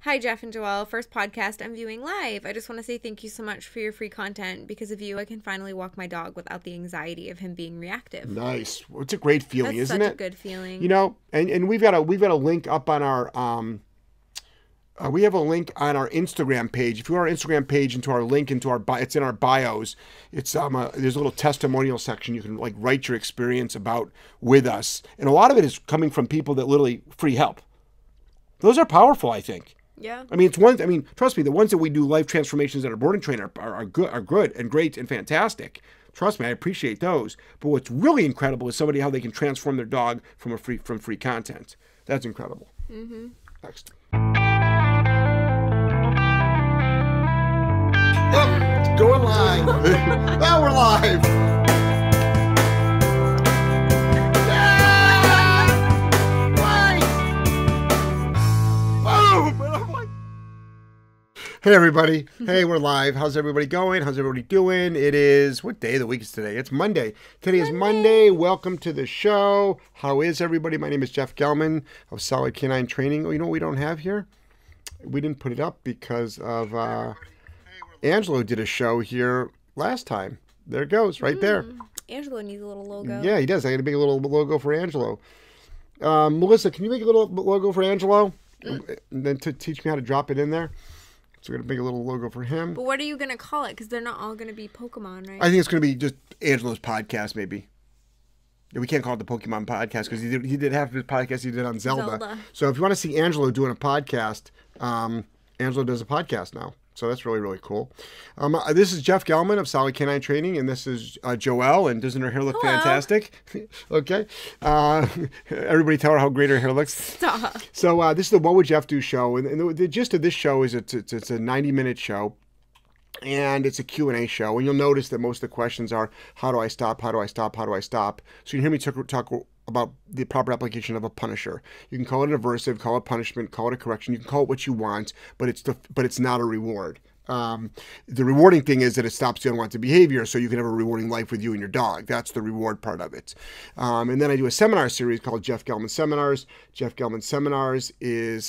Hi, Jeff and Joelle. First podcast I'm viewing live. I just want to say thank you so much for your free content. Because of you, I can finally walk my dog without the anxiety of him being reactive. Nice. Well, it's a great feeling, isn't it? That's such a good feeling. You know, and we've got a link up on our we have a link on our Instagram page. If you go on our Instagram page into our link into our it's in our bios. It's there's a little testimonial section. You can like write your experience about with us, and a lot of it is coming from people that literally free help. Those are powerful, I think. Yeah. I mean, it's one. I mean, trust me, the ones that we do life transformations at our boarding train are good and great and fantastic. Trust me, I appreciate those. But what's really incredible is somebody how they can transform their dog from free content. That's incredible. Mm-hmm. Next. Oh, going live. Now we're live. Hey everybody. Hey, we're live. How's everybody going? How's everybody doing? It is, what day of the week is today? It's Monday. Today is Monday. Welcome to the show. How is everybody? My name is Jeff Gellman of Solid Canine Training. Oh, you know what we don't have here? We didn't put it up because of Angelo did a show here last time. There it goes, right there. Angelo needs a little logo. Yeah, he does. I got to make a little logo for Angelo. Melissa, can you make a little logo for Angelo? And then to teach me how to drop it in there. So we're going to make a little logo for him. But what are you going to call it? Because they're not all going to be Pokemon, right? I think it's going to be just Angelo's podcast, maybe. We can't call it the Pokemon podcast because he did half of his podcast he did on Zelda. So if you want to see Angelo doing a podcast, Angelo does a podcast now. So that's really, really cool. This is Jeff Gellman of Solid Canine Training, and this is Joelle, and doesn't her hair look fantastic? Okay. Everybody tell her how great her hair looks. Stop. So this is the What Would Jeff Do show, and the gist of this show is it's a 90-minute show, and it's a Q&A show, and you'll notice that most of the questions are, how do I stop, how do I stop, how do I stop? So you can hear me talk about the proper application of a punisher. You can call it an aversive, call it punishment, call it a correction. You can call it what you want, but it's not a reward. The rewarding thing is that it stops the unwanted behavior, so you can have a rewarding life with you and your dog. That's the reward part of it. And then I do a seminar series called Jeff Gellman Seminars. Jeff Gellman Seminars is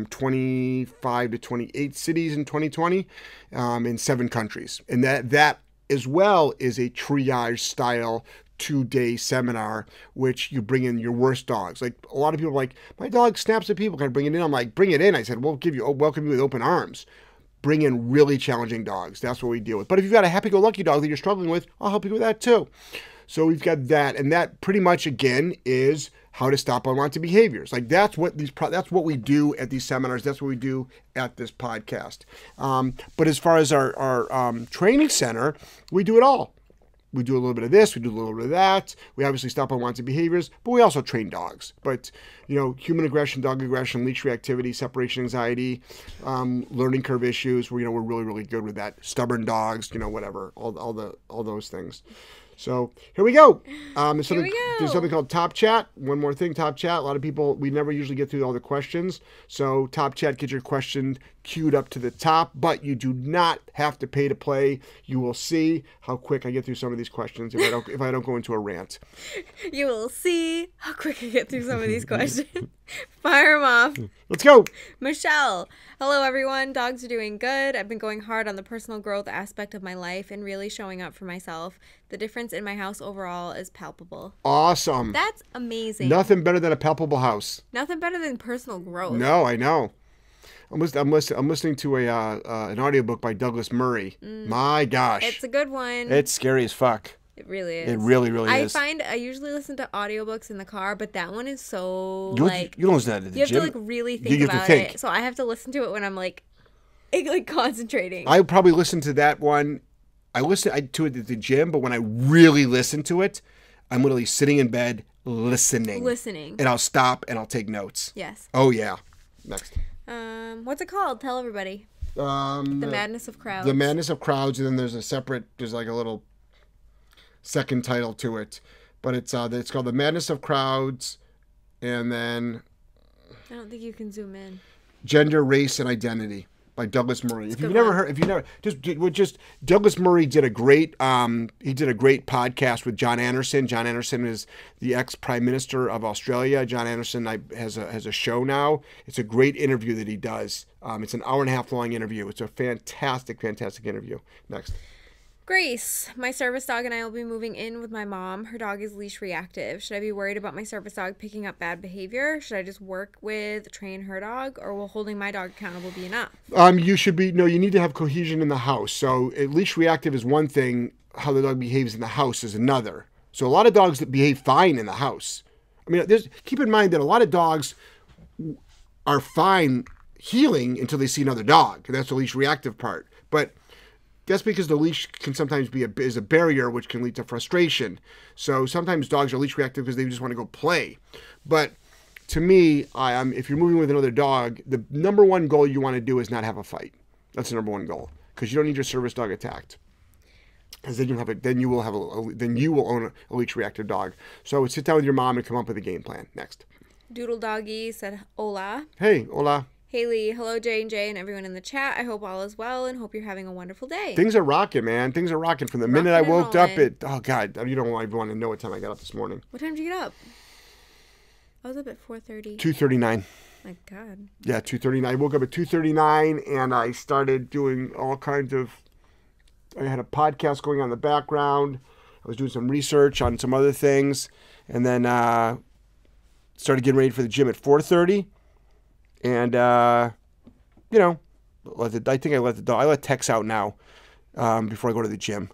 25 to 28 cities in 2020 in 7 countries. And that as well is a triage style 2-day seminar, which you bring in your worst dogs. Like a lot of people are like, my dog snaps at people, can I bring it in? I'm like, bring it in. I said, welcome you with open arms. Bring in really challenging dogs. That's what we deal with. But if you've got a happy-go-lucky dog that you're struggling with, I'll help you with that too. So we've got that, and that pretty much again is how to stop unwanted behaviors. Like that's what we do at these seminars. That's what we do at this podcast. But as far as our training center, we do it all. We do a little bit of this, we do a little bit of that. We obviously stop unwanted behaviors, but we also train dogs. But, you know, human aggression, dog aggression, leash reactivity, separation anxiety, learning curve issues, we're really, really good with that. Stubborn dogs, whatever, all those things. So here we go. There's something called Top Chat. One more thing, Top Chat. A lot of people, we never usually get through all the questions. So Top Chat, get your question queued up to the top, but you do not have to pay to play. You will see how quick I get through some of these questions if I don't go into a rant. You will see how quick I get through some of these questions. Fire them off. Let's go. Michelle. Hello, everyone. Dogs are doing good. I've been going hard on the personal growth aspect of my life and really showing up for myself. The difference in my house overall is palpable. Awesome. That's amazing. Nothing better than a palpable house. Nothing better than personal growth. No, I know. I'm listening to an audiobook by Douglas Murray. My gosh. It's a good one. It's scary as fuck. It really is. It really, really is. I usually listen to audiobooks in the car, but that one is so you don't listen to that at the you gym. have to really think about it. So I have to listen to it when I'm like concentrating. I probably listen to that one. I listen to it at the gym, but when I really listen to it, I'm literally sitting in bed listening. And I'll stop and I'll take notes. Yes. Oh yeah. Next. What's it called? Tell everybody. The Madness of Crowds. The Madness of Crowds, and then there's like a little second title to it, but it's called The Madness of Crowds, and then I don't think you can zoom in. Gender, Race, and Identity by Douglas Murray. If you've good never one. heard, if you never just Douglas Murray did a great podcast with John Anderson. John Anderson is the ex-Prime Minister of Australia. John Anderson has a show now. It's a great interview that he does. It's an hour and a half long interview. It's a fantastic interview. Next. Grace, my service dog and I will be moving in with my mom. Her dog is leash reactive. Should I be worried about my service dog picking up bad behavior? Should I just train her dog, or will holding my dog accountable be enough? You need to have cohesion in the house. So leash reactive is one thing. How the dog behaves in the house is another. So a lot of dogs that behave fine in the house. I mean, keep in mind that a lot of dogs are fine healing until they see another dog. And that's the leash reactive part. But that's because the leash can sometimes be a barrier, which can lead to frustration. So sometimes dogs are leash reactive because they just want to go play. But to me, if you're moving with another dog, the number one goal you want to do is not have a fight. That's the number one goal, because you don't need your service dog attacked. Because then you will own a leash reactive dog. So sit down with your mom and come up with a game plan. Next. Doodle Doggy said, "Hola." Hey, hola. Haley, hello J&J and everyone in the chat. I hope all is well and hope you're having a wonderful day. Things are rocking, man. Things are rocking. From the minute I woke up, oh God, you don't even want to know what time I got up this morning. What time did you get up? I was up at 4:30. 2:39. My God. Yeah, 2:39. I woke up at 2:39 and I started doing all kinds of. I had a podcast going on in the background. I was doing some research on some other things, and then started getting ready for the gym at 4:30. And, I think I let Tex out now before I go to the gym.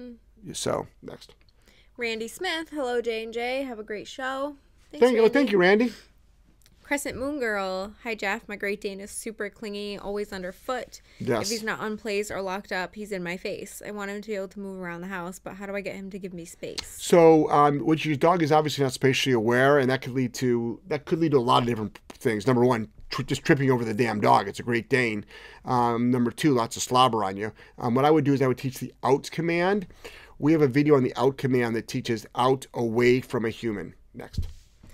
So, next. Randy Smith, hello J&J. Have a great show. Thank you, Randy. Crescent Moon Girl, hi Jeff. My Great Dane is super clingy, always underfoot. Yes. If he's not unplaced or locked up, he's in my face. I want him to be able to move around the house, but how do I get him to give me space? So, your dog is obviously not spatially aware, and that could lead to a lot of different things. Number one, just tripping over the damn dog. It's a Great Dane. Number two, lots of slobber on you. What I would do is I would teach the out command. We have a video on the out command that teaches out away from a human. Next.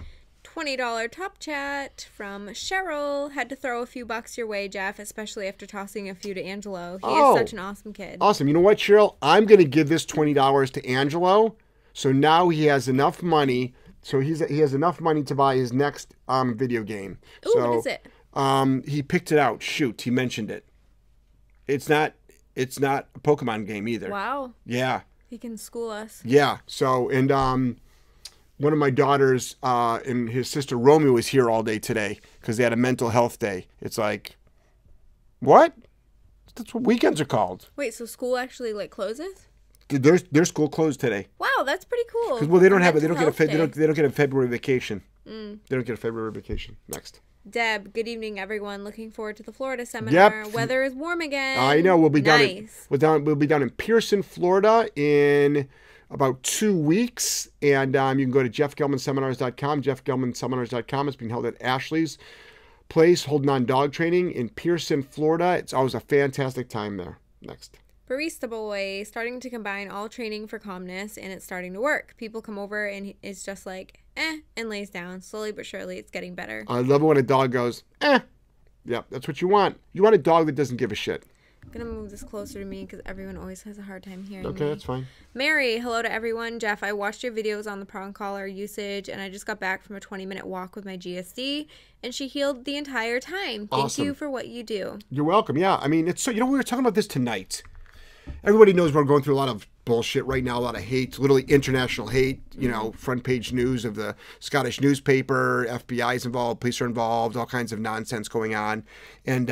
$20 top chat from Cheryl. Had to throw a few bucks your way, Jeff, especially after tossing a few to Angelo. He is such an awesome kid. Awesome. You know what, Cheryl? I'm going to give this $20 to Angelo. So now he has enough money. So he has enough money to buy his next video game. Ooh, so, what is it? He picked it out. Shoot, he mentioned it. It's not a Pokemon game either. Wow. Yeah. He can school us. Yeah. So, and one of my daughters and his sister Romeo was here all day today because they had a mental health day. It's like, what? That's what weekends are called. Wait, so school actually closes? Their school closed today. Wow, that's pretty cool. Well, they don't get a February vacation. They don't get a February vacation. Next. Deb, good evening, everyone. Looking forward to the Florida seminar. Yep. Weather is warm again. I know. We'll be nice. We'll be down in Pearson, Florida in about 2 weeks. And you can go to jeffgellmanseminars.com. jeffgellmanseminars.com. It's being held at Ashley's place, holding on dog training in Pearson, Florida. It's always a fantastic time there. Next. Barista Boy, starting to combine all training for calmness, and it's starting to work. People come over, and it's just like, and lays down. Slowly but surely, it's getting better. I love it when a dog goes, Yeah, that's what you want. You want a dog that doesn't give a shit. I'm going to move this closer to me because everyone always has a hard time hearing me. Okay, that's fine. Mary, hello to everyone. Jeff, I watched your videos on the prong collar usage, and I just got back from a 20-minute walk with my GSD, and she healed the entire time. Thank you for what you do. You're welcome. Yeah, I mean, it's so, we were talking about this tonight. Everybody knows we're going through a lot of bullshit right now, a lot of hate, literally international hate, front page news of the Scottish newspaper, FBI's involved, police are involved, all kinds of nonsense going on. And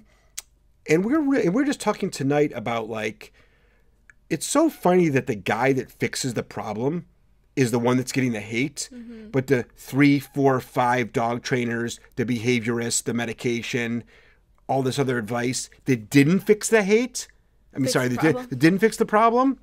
we're just talking tonight about, it's so funny that the guy that fixes the problem is the one that's getting the hate, but the 3, 4, 5 dog trainers, the behaviorists, the medication, all this other advice that didn't fix the hate, that didn't fix the problem,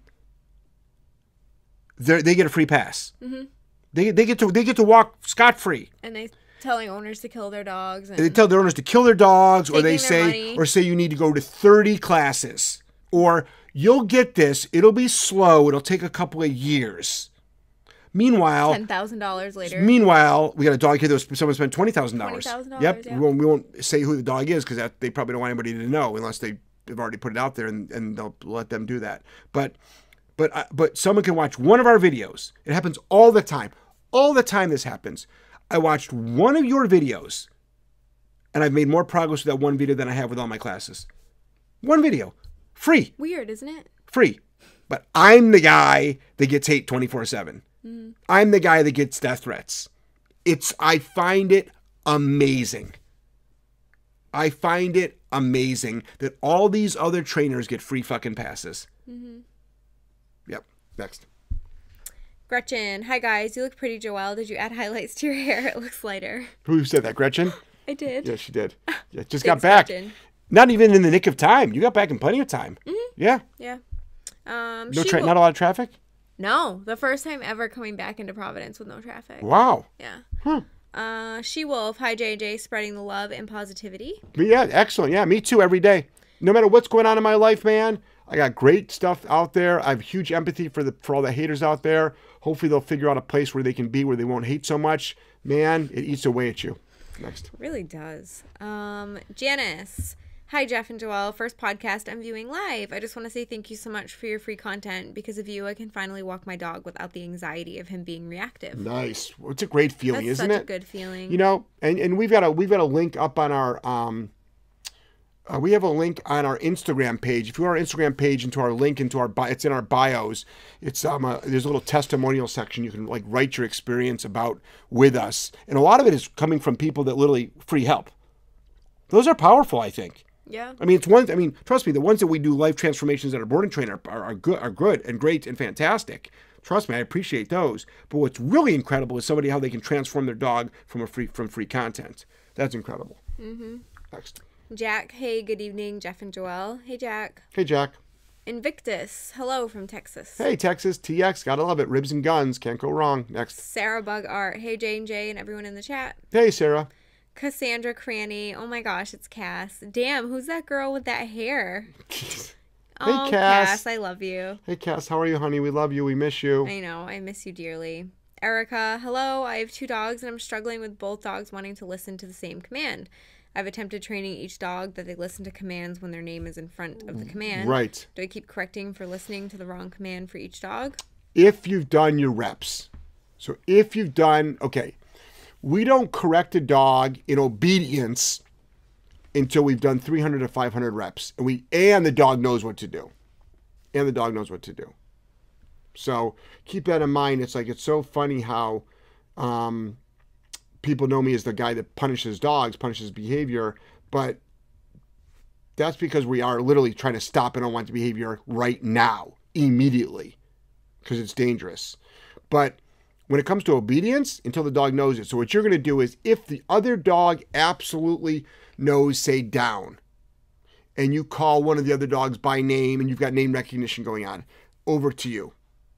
they get a free pass. They get to walk scot-free. And they telling owners to kill their dogs. And they tell their owners to kill their dogs, or they say you need to go to 30 classes, or you'll get this. It'll be slow. It'll take a couple of years. Meanwhile, $10,000 later. Meanwhile, we got a dog here that someone spent $20,000. $20,000. Yep. Yeah. We won't say who the dog is because they probably don't want anybody to know unless they've already put it out there, and they'll let them do that. But someone can watch one of our videos. It happens all the time. All the time this happens. I watched one of your videos, and I've made more progress with that one video than I have with all my classes. One video. Free. Weird, isn't it? Free. But I'm the guy that gets hate 24/7. I'm the guy that gets death threats. I find it amazing. I find it amazing that all these other trainers get free fucking passes. Yep. Next. Gretchen. Hi, guys. You look pretty, Joelle. Did you add highlights to your hair? It looks lighter. Who said that, Gretchen? I did. Yeah, she did. Yeah, just Thanks, got back. Gretchen. Not even in the nick of time. You got back in plenty of time. Yeah. Yeah. Not a lot of traffic? No, the first time ever coming back into Providence with no traffic. Wow. Yeah. She-Wolf, hi J&J, spreading the love and positivity. Yeah, excellent. Yeah, me too, every day. No matter what's going on in my life, man, I got great stuff out there. I have huge empathy for all the haters out there. Hopefully they'll figure out a place where they can be, where they won't hate so much. Man, it eats away at you. Next. It really does. Janice. Hi, Jeff and Joelle. First podcast I'm viewing live. I just want to say thank you so much for your free content. Because of you, I can finally walk my dog without the anxiety of him being reactive. Nice. Well, it's a great feeling, isn't it? That's such a good feeling. You know, and we've got a link up on our we have a link on our Instagram page. If you go to our Instagram page into our link into our it's in our bios. It's there's a little testimonial section. You can like write your experience with us, and a lot of it is coming from people that literally free help. Those are powerful, I think. Yeah. I mean, trust me, the ones that we do life transformations that are boarding trainer are good and great and fantastic. Trust me, I appreciate those. But what's really incredible is somebody how they can transform their dog from free content. That's incredible. Next. Jack, hey, good evening, Jeff and Joelle. Hey, Jack. Hey, Jack. Invictus, hello from Texas. Hey, Texas, TX, gotta love it. Ribs and guns, can't go wrong. Next. Sarah Bug Art, hey, J&J and everyone in the chat. Hey, Sarah. Cassandra Cranny. Oh my gosh, it's Cass. Damn, who's that girl with that hair? Hey, Cass. I love you. Hey, Cass, how are you, honey? We love you. We miss you. I know. I miss you dearly. Erica, hello. I have 2 dogs and I'm struggling with both dogs wanting to listen to the same command. I've attempted training each dog that they listen to commands when their name is in front of the command. Right. Do I keep correcting for listening to the wrong command for each dog? If you've done your reps. So if you've done, okay. We don't correct a dog in obedience until we've done 300 to 500 reps. And the dog knows what to do. So keep that in mind. It's so funny how people know me as the guy that punishes dogs, punishes behavior. But that's because we are literally trying to stop an unwanted behavior right now, immediately, because it's dangerous. But when it comes to obedience, until the dog knows it. So what you're going to do is if the other dog absolutely knows, say, down, and you call one of the other dogs by name and you've got name recognition going on, over to you.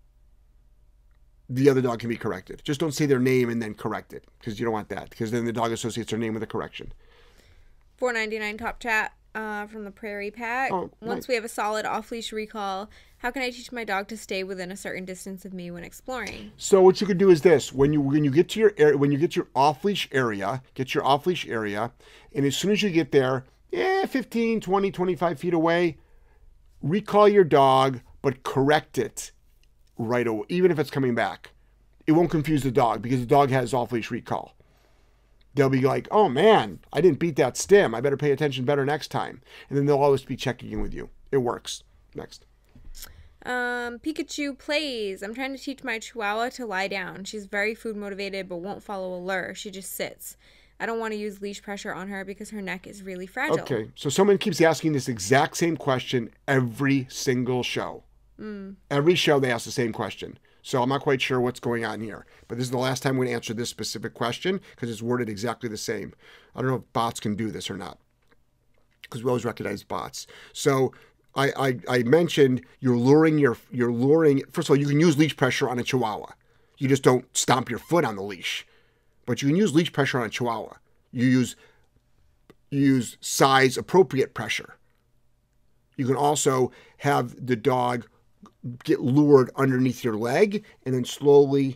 The other dog can be corrected. Just don't say their name and then correct it because you don't want that because then the dog associates their name with a correction. $4.99 top chat from the Prairie Pack. Oh, Once nice. we have a solid off-leash recall, how can I teach my dog to stay within a certain distance of me when exploring? So what you could do is this: when you get to your area, when you get your off-leash area, and as soon as you get there, 15, 20, 25 feet away, recall your dog, but correct it right away, even if it's coming back. It won't confuse the dog because the dog has off-leash recall. They'll be like, oh man, I didn't beat that stim. I better pay attention better next time. And then they'll always be checking in with you. It works. Next. Pikachu plays. I'm trying to teach my Chihuahua to lie down. She's very food motivated but won't follow a lure. She just sits. I don't want to use leash pressure on her because her neck is really fragile. Okay, so someone keeps asking this exact same question every single show. Every show they ask the same question. So I'm not quite sure what's going on here. But this is the last time we're going to answer this specific question because it's worded exactly the same. I don't know if bots can do this or not because we always recognize bots. So I mentioned you're luring. First of all, you can use leash pressure on a Chihuahua. You just don't stomp your foot on the leash. But you can use leash pressure on a Chihuahua. You use size appropriate pressure. You can also have the dog get lured underneath your leg and then slowly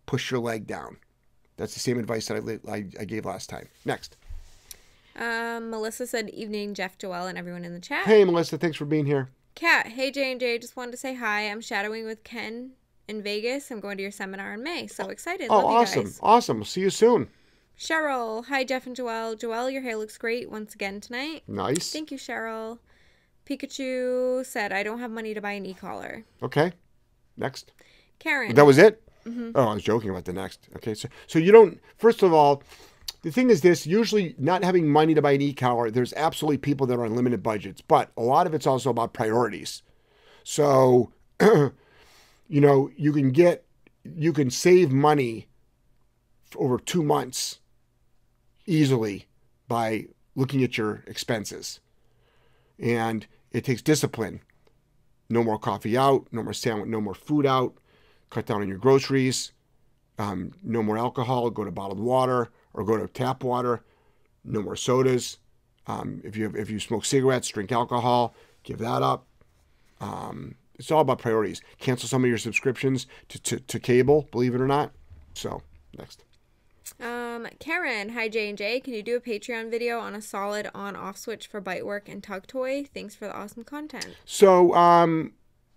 push your leg down. That's the same advice that I gave last time. Next. Melissa said, evening, Jeff, Joelle, and everyone in the chat. Hey, Melissa. Thanks for being here. Kat, hey, J&J. Just wanted to say hi. I'm shadowing with Ken in Vegas. I'm going to your seminar in May. So excited. Oh, Love awesome. You guys. Awesome. See you soon. Cheryl. Hi, Jeff and Joelle. Joelle, your hair looks great once again tonight. Nice. Thank you, Cheryl. Pikachu said, I don't have money to buy an e-collar. Okay. Next. Karen. That was it? Mm-hmm. Oh, I was joking about the next. Okay. So you don't, first of all, the thing is this, usually not having money to buy an e-collar, there's absolutely people that are on limited budgets, but a lot of it's also about priorities. So, you know, you can save money for over 2 months easily by looking at your expenses. And it takes discipline. No more coffee out, no more sandwich, no more food out, cut down on your groceries, no more alcohol, go to bottled water or go to tap water, no more sodas. If you smoke cigarettes, drink alcohol, give that up. It's all about priorities. Cancel some of your subscriptions to cable, believe it or not. So, next. Karen, hi J&J. Can you do a Patreon video on a solid on-off switch for bite work and tug toy? Thanks for the awesome content. So,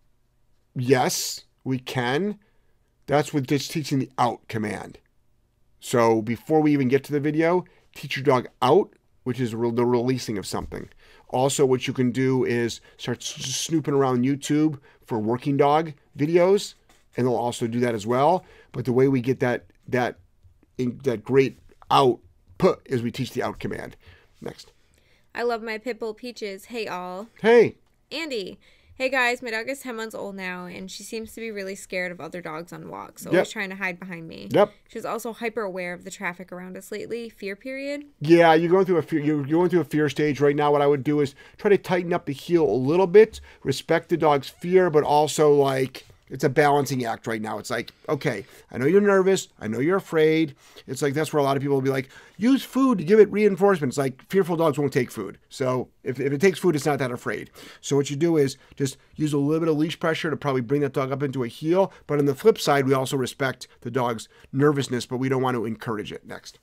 yes, we can. That's with just teaching the out command. So before we even get to the video, teach your dog out, which is the releasing of something. Also, what you can do is start snooping around YouTube for working dog videos, and they'll also do that as well. But the way we get that great out put is we teach the out command. Next. I love my pit bull Peaches. Hey all. Hey. Andy. Hey guys, my dog is 10 months old now, and she seems to be really scared of other dogs on walks, always trying to hide behind me. Yep. She's also hyper aware of the traffic around us lately. Fear period. Yeah, you're going through a fear stage right now. What I would do is try to tighten up the heel a little bit, respect the dog's fear, but also like it's a balancing act right now. It's like, okay, I know you're nervous. I know you're afraid. It's like that's where a lot of people will be like, use food to give it reinforcement. It's like fearful dogs won't take food. So if it takes food, it's not that afraid. So what you do is just use a little bit of leash pressure to probably bring that dog up into a heel. But on the flip side, we also respect the dog's nervousness, but we don't want to encourage it. Next.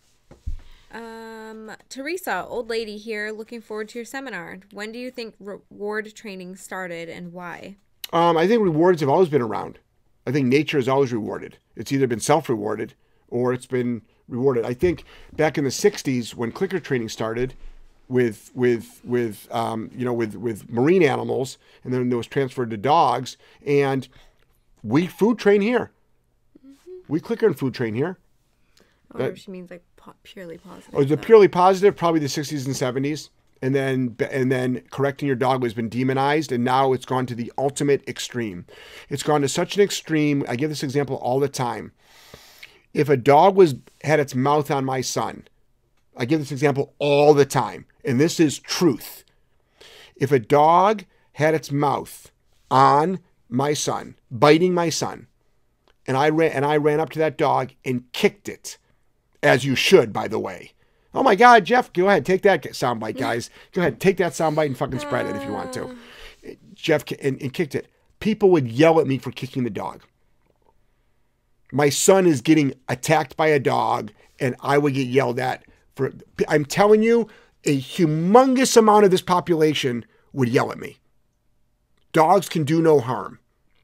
Teresa, old lady here, looking forward to your seminar. When do you think reward training started and why? I think rewards have always been around. I think nature has always rewarded. It's either been self-rewarded or it's been rewarded. I think back in the 60s when clicker training started with marine animals, and then it was transferred to dogs, and we food train here. Mm-hmm. We clicker and food train here. I wonder if she means like purely positive. Oh, the purely positive, probably the 60s and 70s. And then correcting your dog has been demonized, and now it's gone to the ultimate extreme. It's gone to such an extreme. I give this example all the time. If a dog had its mouth on my son, I give this example all the time, and this is truth. If a dog had its mouth on my son, biting my son, and I ran up to that dog and kicked it, as you should, by the way. Oh my God, Jeff, go ahead, take that soundbite, guys. Go ahead, take that soundbite and fucking spread it if you want to. Jeff and kicked it. People would yell at me for kicking the dog. My son is getting attacked by a dog, and I would get yelled at for. I'm telling you, a humongous amount of this population would yell at me. Dogs can do no harm.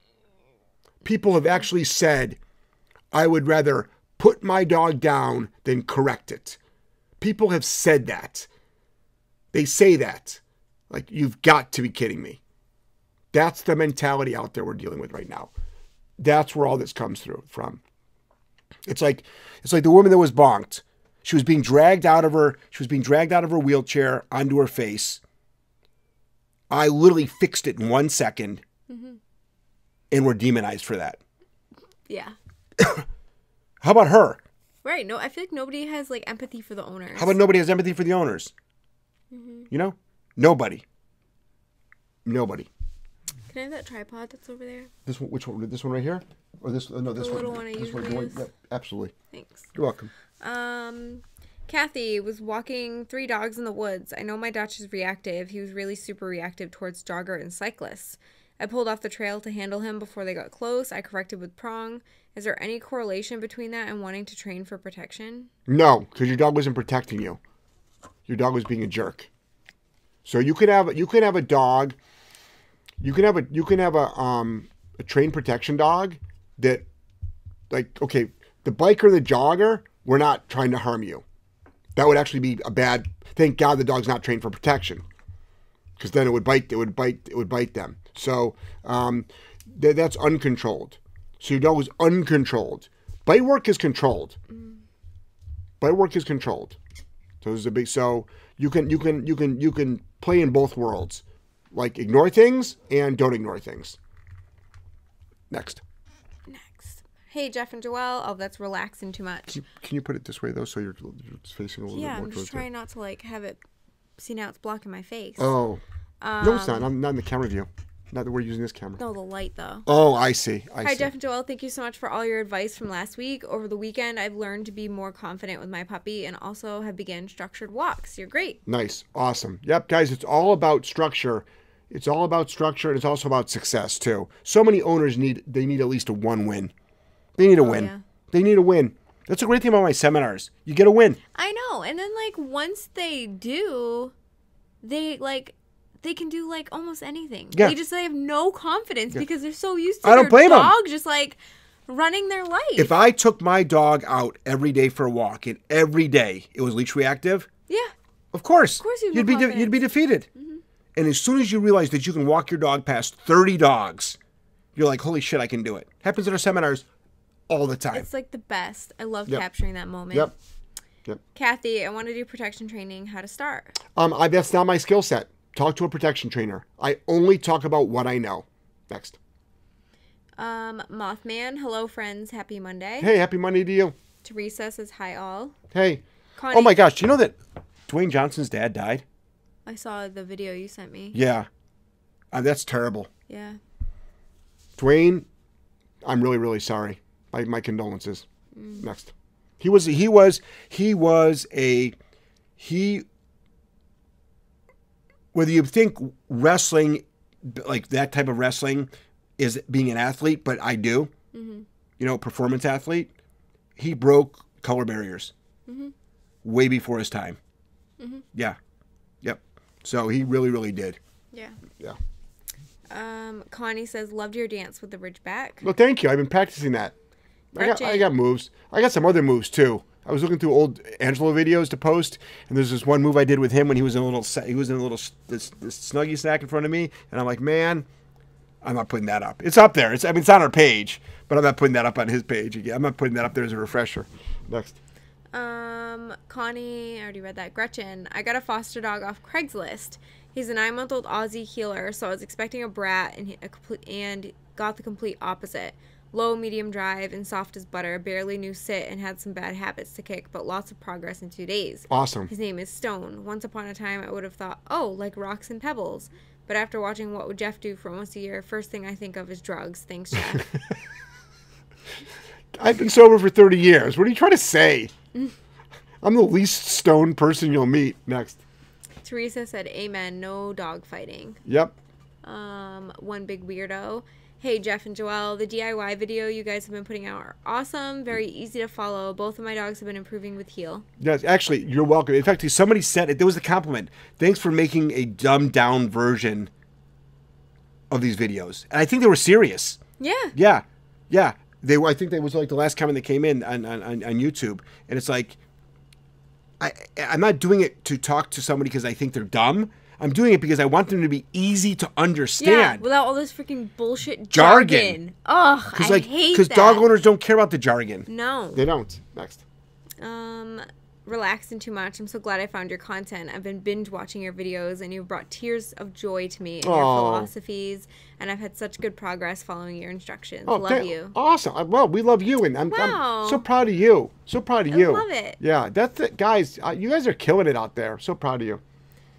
People have actually said, I would rather put my dog down than correct it. People have said that. They say that. Like, you've got to be kidding me. That's the mentality out there we're dealing with right now. That's where all this comes through from. It's like the woman that was bonked. She was being dragged out of her wheelchair onto her face. I literally fixed it in 1 second. Mm-hmm. And we're demonized for that. Yeah. How about her? Right. No, I feel like nobody has like empathy for the owners. How about nobody has empathy for the owners? Mm-hmm. You know? Nobody. Can I have that tripod that's over there? This one, which one? This one right here? Or this? No, this the one. Little one I this usually one. use. Yep, absolutely. Thanks. You're welcome. Kathy was walking 3 dogs in the woods. I know my Dutch is reactive. He was really super reactive towards jogger and cyclists. I pulled off the trail to handle him before they got close. I corrected with prong. Is there any correlation between that and wanting to train for protection? No, because your dog wasn't protecting you. Your dog was being a jerk. So you can have a dog. You can have a trained protection dog that, like, okay, the biker and the jogger, we're not trying to harm you. That would actually be a bad. Thank God the dog's not trained for protection, because then it would bite them. So that's uncontrolled. So your dog is uncontrolled. Bite work is controlled. Bite work is controlled. So there's a big. So you can play in both worlds, like ignore things and don't ignore things. Next. Hey, Jeff and Joelle. Oh, that's relaxing too much. Can you put it this way, though, so you're facing a little bit more towards it? Yeah, I'm just trying not to, like, have it... See, now it's blocking my face. Oh. No, it's not. I'm not in the camera view. Not that we're using this camera. No, the light, though. Oh, I see. Hi, Jeff and Joelle. Thank you so much for all your advice from last week. Over the weekend, I've learned to be more confident with my puppy and also have begun structured walks. You're great. Nice. Awesome. Yep, guys, it's all about structure. It's all about structure, and it's also about success, too. So many owners need at least a one win. They need a win. Yeah. They need a win. That's a great thing about my seminars. You get a win. I know. And then, like, once they do, they can do, like, almost anything. Yeah. They have no confidence because they're so used to I don't blame their them. dog just, like, running their life. If I took my dog out every day for a walk, and every day it was leash reactive, yeah. of course you'd be defeated. Mm-hmm. And as soon as you realize that you can walk your dog past 30 dogs, you're like, holy shit, I can do it. Happens at our seminars all the time. It's like the best. I love capturing that moment. Yep. Kathy, I want to do protection training. How to start? That's not my skill set. Talk to a protection trainer. I only talk about what I know. Next. Mothman, hello friends. Happy Monday. Hey, happy Monday to you. Teresa says hi all. Hey. Connie, oh my gosh, do you know that Dwayne Johnson's dad died? I saw the video you sent me. Yeah. That's terrible. Yeah. Dwayne, I'm really, really sorry. My condolences. Next. Whether you think wrestling, like that type of wrestling, is being an athlete, but I do. Mm-hmm. You know, performance athlete. He broke color barriers way before his time. Mm-hmm. Yeah. Yep. So he really, really did. Yeah. Yeah. Connie says, loved your dance with the Ridgeback. Well, thank you. I've been practicing that. I got moves. I got some other moves too. I was looking through old Angelo videos to post, and there's this one move I did this Snuggie snack in front of me, and I'm like, man, I'm not putting that up. It's up there. It's on our page, but I'm not putting that up on his page again. I'm not putting that up there as a refresher. Next. Connie, I already read that. Gretchen, I got a foster dog off Craigslist. He's a 9-month-old Aussie healer, so I was expecting a brat and got the complete opposite. Low, medium drive, and soft as butter. Barely knew sit and had some bad habits to kick, but lots of progress in 2 days. Awesome. His name is Stone. Once upon a time, I would have thought, oh, like rocks and pebbles. But after watching What Would Jeff Do for almost a year, first thing I think of is drugs. Thanks, Jeff. I've been sober for 30 years. What are you trying to say? I'm the least stoned person you'll meet. Next. Teresa said, amen, no dog fighting. Yep. One big weirdo. Hey, Jeff and Joelle, the DIY video you guys have been putting out are awesome. Very easy to follow. Both of my dogs have been improving with Heel. Yes, actually, you're welcome. In fact, somebody said it. There was a compliment. Thanks for making a dumbed-down version of these videos. And I think they were serious. Yeah. Yeah. Yeah. I think that was like the last comment that came in on YouTube. And it's like, I'm not doing it to talk to somebody because I think they're dumb. I'm doing it because I want them to be easy to understand. Yeah, without all this freaking bullshit jargon. Ugh, I hate that. Because dog owners don't care about the jargon. No. They don't. Next. Relaxing too much. I'm so glad I found your content. I've been binge watching your videos, and you've brought tears of joy to me and your philosophies, and I've had such good progress following your instructions. Love you. Awesome. Well, we love you, and I'm so proud of you. So proud of you. I love it. Yeah, that's it. Guys, you guys are killing it out there. So proud of you.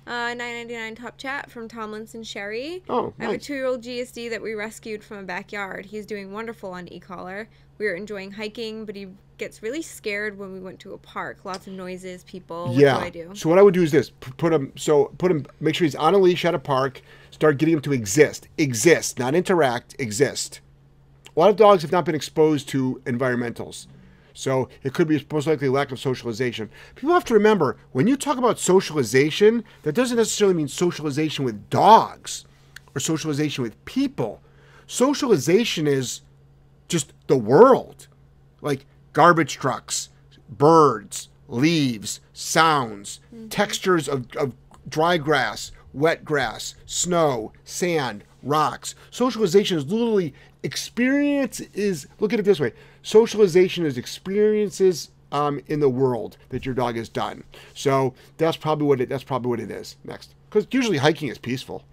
$9.99 top chat from Tomlinson Sherry. Oh, I have a nice. 2-year-old GSD that we rescued from a backyard. He's doing wonderful on e-collar. We are enjoying hiking, but he gets really scared when we went to a park. Lots of noises, people. What do I do? So what I would do is this: put him. Make sure he's on a leash at a park. Start getting him to exist, not interact. Exist. A lot of dogs have not been exposed to environmentals. So it could be most likely lack of socialization. People have to remember, when you talk about socialization, that doesn't necessarily mean socialization with dogs or socialization with people. Socialization is just the world. Like garbage trucks, birds, leaves, sounds, textures of dry grass, wet grass, snow, sand, rocks. Socialization is literally look at it this way. Socialization is experiences in the world that your dog has done. So that's probably what it is. Next. Because usually hiking is peaceful.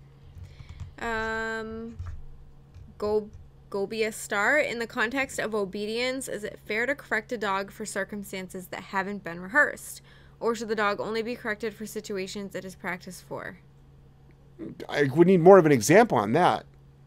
Gobia Star, in the context of obedience, is it fair to correct a dog for circumstances that haven't been rehearsed? Or should the dog only be corrected for situations it is practiced for? I would need more of an example on that.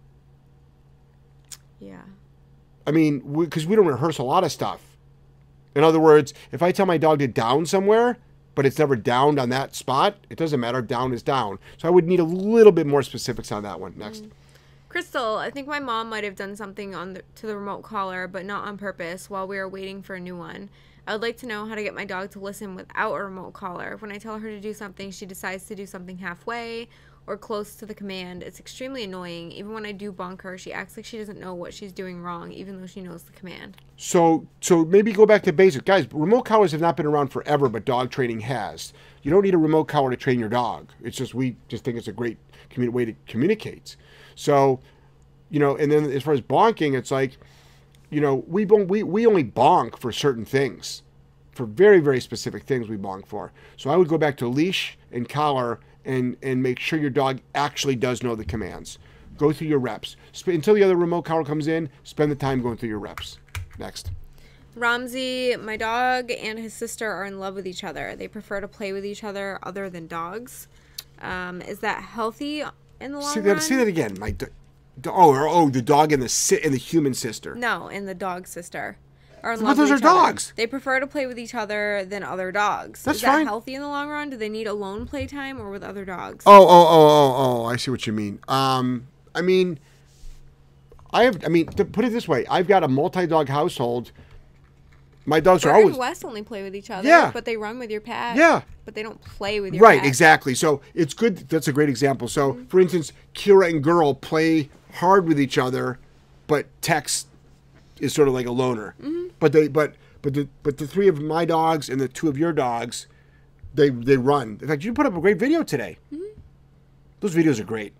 Yeah. I mean, because we don't rehearse a lot of stuff. In other words, if I tell my dog to down somewhere, but it's never downed on that spot, it doesn't matter. Down is down. So I would need a little bit more specifics on that one. Next. Crystal, I think my mom might have done something to the remote collar, but not on purpose, while we were waiting for a new one. I would like to know how to get my dog to listen without a remote collar. When I tell her to do something, she decides to do something halfway or close to the command. It's extremely annoying. Even when I do bonk her, she acts like she doesn't know what she's doing wrong, even though she knows the command. So maybe go back to basic. Guys, remote collars have not been around forever, but dog training has. You don't need a remote collar to train your dog. It's just, we just think it's a great way to communicate. So, and then as far as bonking, it's like, we only bonk for certain things. For very, very specific things we bonk for. So I would go back to leash and collar and make sure your dog actually does know the commands. Go through your reps. Until the other remote collar comes in, spend the time going through your reps. Next. Ramsey, my dog and his sister are in love with each other. They prefer to play with each other other than dogs. Is that healthy in the long run? Say that again. The dog and the human sister. No, and the dog sister. But those are dogs. They prefer to play with each other than other dogs. That's fine. Is that healthy in the long run? Do they need alone playtime or with other dogs? Oh, I see what you mean. To put it this way, I've got a multi-dog household. My dogs are always... and Wes only play with each other, but they run with your pet. Yeah. But they don't play with your pet. Right, exactly. So it's good. That's a great example. So, for instance, Kira and Girl play hard with each other, but Tex is sort of like a loner. Mm-hmm. But the three of my dogs and the two of your dogs, they run. In fact, you put up a great video today. Mm-hmm. Those videos are great.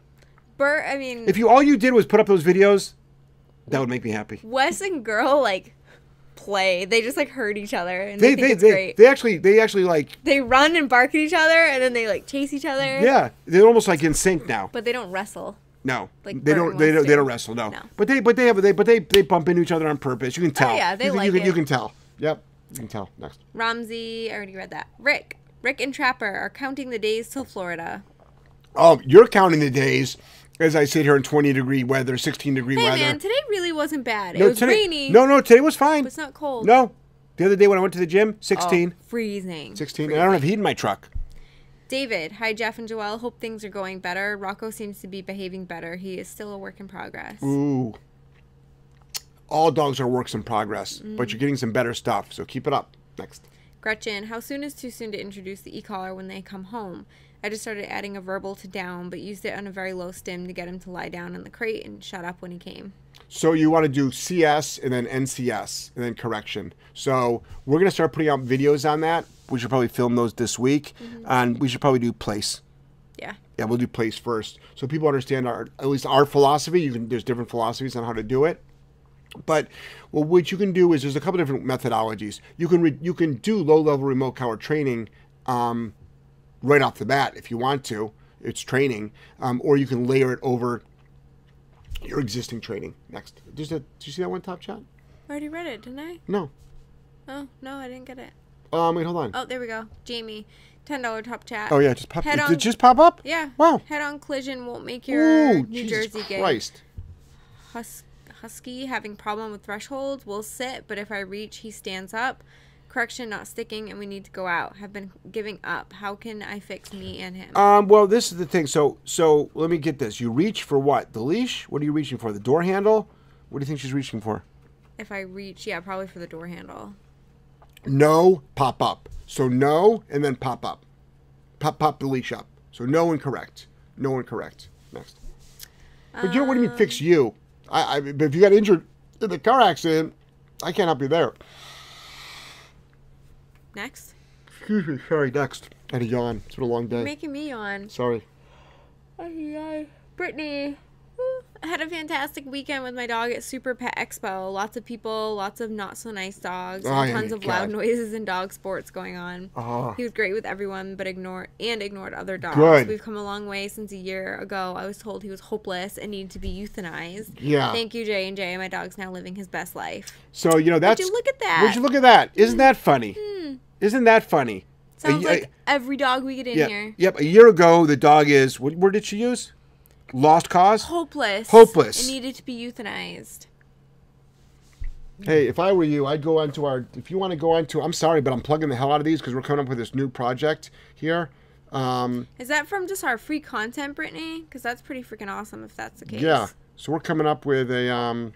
If all you did was put up those videos, that would make me happy. Wes and Girl play. They just hurt each other, and they think it's great. They actually they run and bark at each other, and then they chase each other. Yeah, they're almost in sync now. But they don't wrestle. No, they don't wrestle. No. But they bump into each other on purpose. You can tell. Oh, yeah, you can tell. Yep, you can tell. Next. Ramsey, I already read that. Rick and Trapper are counting the days till Florida. Oh, you're counting the days as I sit here in 20-degree weather, 16-degree weather. Hey man, today really wasn't bad. It was rainy. No, today was fine. But it's not cold. No, the other day when I went to the gym, 16. Oh, freezing. 16. And I don't have heat in my truck. David, hi Jeff and Joelle. Hope things are going better. Rocco seems to be behaving better. He is still a work in progress. Ooh. All dogs are works in progress, but you're getting some better stuff, so keep it up. Next. Gretchen, how soon is too soon to introduce the e-collar when they come home? I just started adding a verbal to down, but used it on a very low stim to get him to lie down in the crate and shut up when he came. So you want to do CS and then NCS and then correction. So we're going to start putting out videos on that. We should probably film those this week, and we should probably do place. Yeah. Yeah, we'll do place first, so people understand at least our philosophy. There's different philosophies on how to do it, but what you can do is there's a couple different methodologies. You can do low-level remote collar training right off the bat if you want to. It's training, or you can layer it over your existing training. Next, did you see that one top chat? I already read it, didn't I? No. Oh no, I didn't get it. Wait, hold on. Oh, there we go. Jamie, $10 top chat. Oh, yeah, just pop. Head Did on- it just pop up? Yeah. Wow. Head-on collision won't make your Ooh, New Jesus Jersey gig. Christ. Husky having problem with thresholds will sit, but if I reach, he stands up. Correction, not sticking, and we need to go out. Have been giving up. How can I fix me and him? Well, this is the thing. So let me get this. You reach for what? The leash? What are you reaching for? The door handle? What do you think she's reaching for? If I reach, yeah, probably for the door handle. No, pop up. So no, and then pop up. Pop the leash up. So no incorrect. No incorrect. Next. But you know what do you mean fix you? But if you got injured in the car accident, I can't help you there. Next. Excuse me. Sorry. Next. I had a yawn. It's been a long day. You're making me yawn. Sorry. Brittany. I had a fantastic weekend with my dog at Super Pet Expo. Lots of people, lots of not so nice dogs, and tons of loud noises and dog sports going on. He was great with everyone, but ignored other dogs. Good. We've come a long way since a year ago. I was told he was hopeless and needed to be euthanized. Yeah. Thank you, J&J. My dog's now living his best life. So, you know, that's... Would you look at that? Would you look at that? Isn't that funny? Isn't that funny? Sounds like every dog we get in here. Yep. A year ago, the dog is... What word did she use? Lost cause? Hopeless. Hopeless. And needed to be euthanized. Hey, if I were you, I'd go onto our... If you want to go onto... I'm sorry, but I'm plugging the hell out of these because we're coming up with this new project here. Is that from just our free content, Brittany? Because that's pretty freaking awesome if that's the case. Yeah. So we're coming up with a...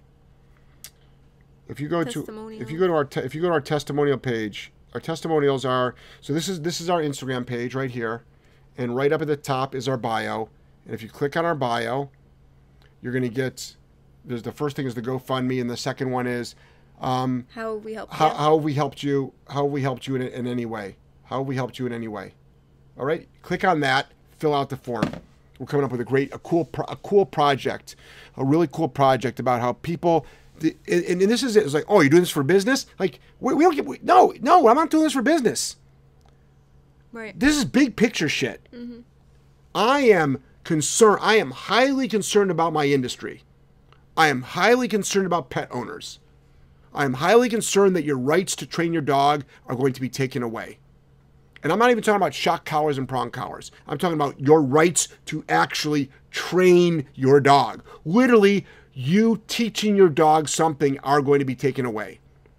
If you go to our testimonial page, our testimonials are... So this is our Instagram page right here. And right up at the top is our bio. And if you click on our bio, you're going to get, the first thing is the GoFundMe, and the second one is how we helped you. How we helped you. How we helped you in any way. How we helped you in any way. All right, click on that. Fill out the form. We're coming up with a cool project, a really cool project about how people. And this is it. It's like, oh, you're doing this for business? Like we don't get. No, I'm not doing this for business. Right. This is big picture shit. Mm-hmm. I am highly concerned about my industry. I am highly concerned about pet owners. I am highly concerned that your rights to train your dog are going to be taken away. And I'm not even talking about shock collars and prong collars. I'm talking about your rights to actually train your dog. Literally, you teaching your dog something are going to be taken away.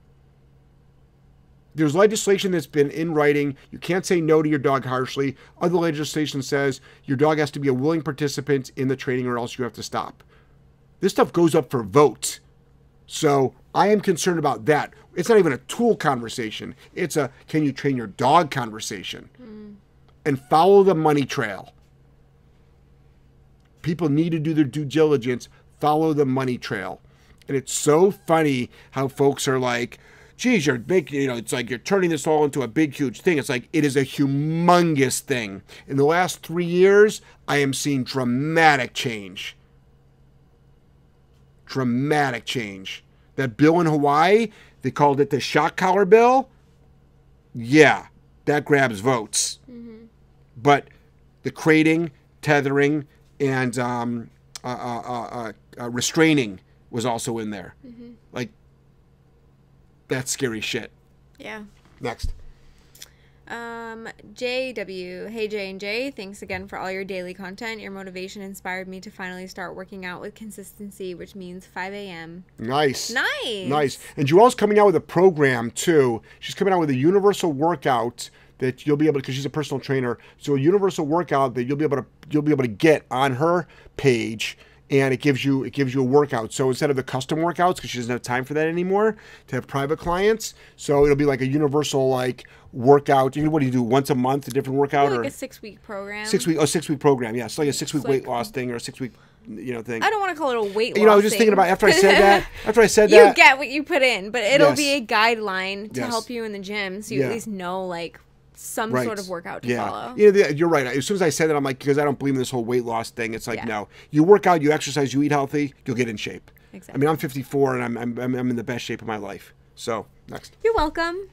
There's legislation that's been in writing. You can't say no to your dog harshly. Other legislation says your dog has to be a willing participant in the training or else you have to stop. This stuff goes up for vote. So I am concerned about that. It's not even a tool conversation. It's a can you train your dog conversation. And follow the money trail. People need to do their due diligence. Follow the money trail. And it's so funny how folks are like, geez, you're making, it's like you're turning this all into a big, huge thing. It's like it is a humongous thing. In the last 3 years, I am seeing dramatic change. Dramatic change. That bill in Hawaii, they called it the shock collar bill. Yeah, that grabs votes. Mm-hmm. But the crating, tethering, and restraining was also in there. Mm-hmm. Like, that's scary shit. Yeah. Next. JW. Hey, J&J. Thanks again for all your daily content. Your motivation inspired me to finally start working out with consistency, which means 5 a.m. Nice. Nice. And Joelle's coming out with a program, too. She's coming out with a universal workout that you'll be able to, because she's a personal trainer, so a universal workout that you'll be able to get on her page. And it gives you a workout. So instead of the custom workouts, because she doesn't have time for that anymore, to have private clients, so it'll be like a universal workout. What do you do once a month, a different workout, like or a 6-week program? 6-week program. Yeah, it's like a 6-week weight loss thing or a 6-week thing. I don't want to call it a weight loss. I was just thinking about after I said that. You get what you put in, but it'll Yes. be a guideline to Yes. help you in the gym, so you at least know some Right. sort of workout to follow. You're right. As soon as I said that, I'm like, because I don't believe in this whole weight loss thing. It's like, no, you work out, you exercise, you eat healthy, you'll get in shape. Exactly. I mean, I'm 54 and I'm in the best shape of my life. So next. You're welcome.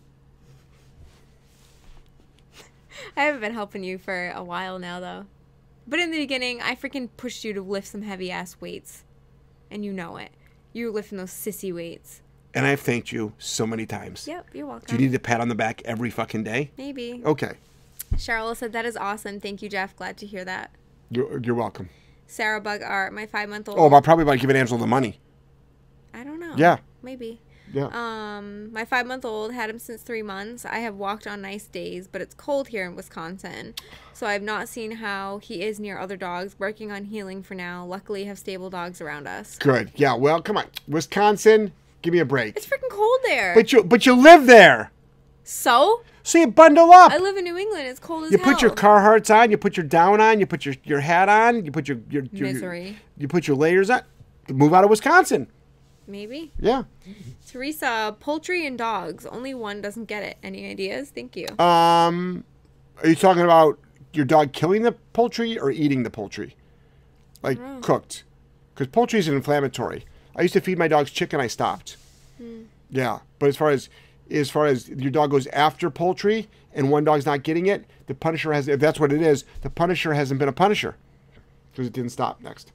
I haven't been helping you for a while now, though. But in the beginning, I freaking pushed you to lift some heavy-ass weights. And you know it. You were lifting those sissy weights. And I've thanked you so many times. Yep, you're welcome. Do you need a pat on the back every fucking day? Maybe. Okay. Cheryl said, that is awesome. Thank you, Jeff. Glad to hear that. You're welcome. Sarah Bug Art, my 5-month-old. Oh, probably about giving Angela the money. I don't know. Yeah. Maybe. Yeah. My 5-month-old had him since 3 months. I have walked on nice days, but it's cold here in Wisconsin. So I've not seen how he is near other dogs. Working on healing for now. Luckily, have stable dogs around us. Good. Yeah. Well, come on, Wisconsin. Give me a break. It's freaking cold there. But you live there. So you bundle up. I live in New England. It's cold as You hell. put your Carhartts on. You put your down on. You put your hat on. You put your misery. You put your layers on. Move out of Wisconsin. Maybe. Yeah. Teresa, poultry and dogs. Only one doesn't get it. Any ideas? Thank you. Are you talking about your dog killing the poultry or eating the poultry? Like cooked? Because poultry is an inflammatory. I used to feed my dogs chicken. I stopped. Yeah. But as far as your dog goes after poultry and one dog's not getting it, the punisher has, if that's what it is, the punisher hasn't been a punisher because it didn't stop. Next.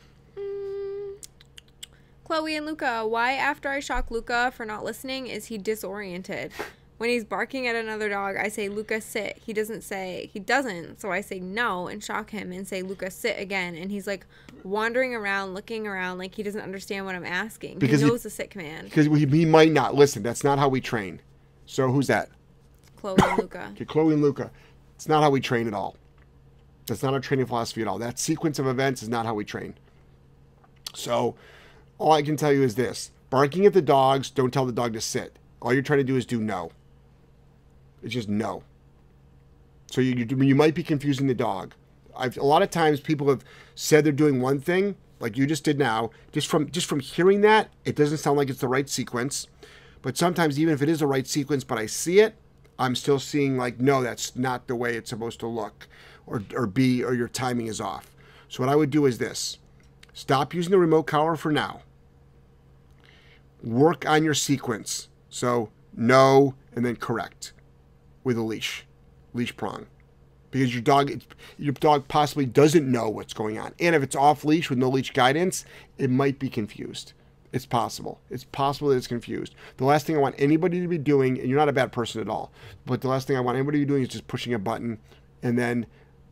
Chloe and Luca, why after I shock Luca for not listening is he disoriented? When he's barking at another dog, I say, Luca, sit. He doesn't, so I say no and shock him and say, Luca, sit again. And he's like wandering around, looking around like he doesn't understand what I'm asking. Because he knows the sit command. Because he might not listen. That's not how we train. So who's that? Chloe and Luca. Okay, Chloe and Luca. It's not how we train at all. That's not our training philosophy at all. That sequence of events is not how we train. So all I can tell you is this. Barking at the dogs, don't tell the dog to sit. All you're trying to do is do no. It's just no. So you might be confusing the dog. A lot of times people have said they're doing one thing, like you just did now. Just from hearing that, it doesn't sound like it's the right sequence. But sometimes even if it is the right sequence, but I see it, I'm still seeing like, no, that's not the way it's supposed to look or be, or your timing is off. So what I would do is this. Stop using the remote collar for now. Work on your sequence. So no and then correct with a leash prong. Because your dog possibly doesn't know what's going on. And if it's off leash with no leash guidance, it might be confused. It's possible. It's possible that it's confused. The last thing I want anybody to be doing, and you're not a bad person at all, but the last thing I want anybody to be doing is just pushing a button and then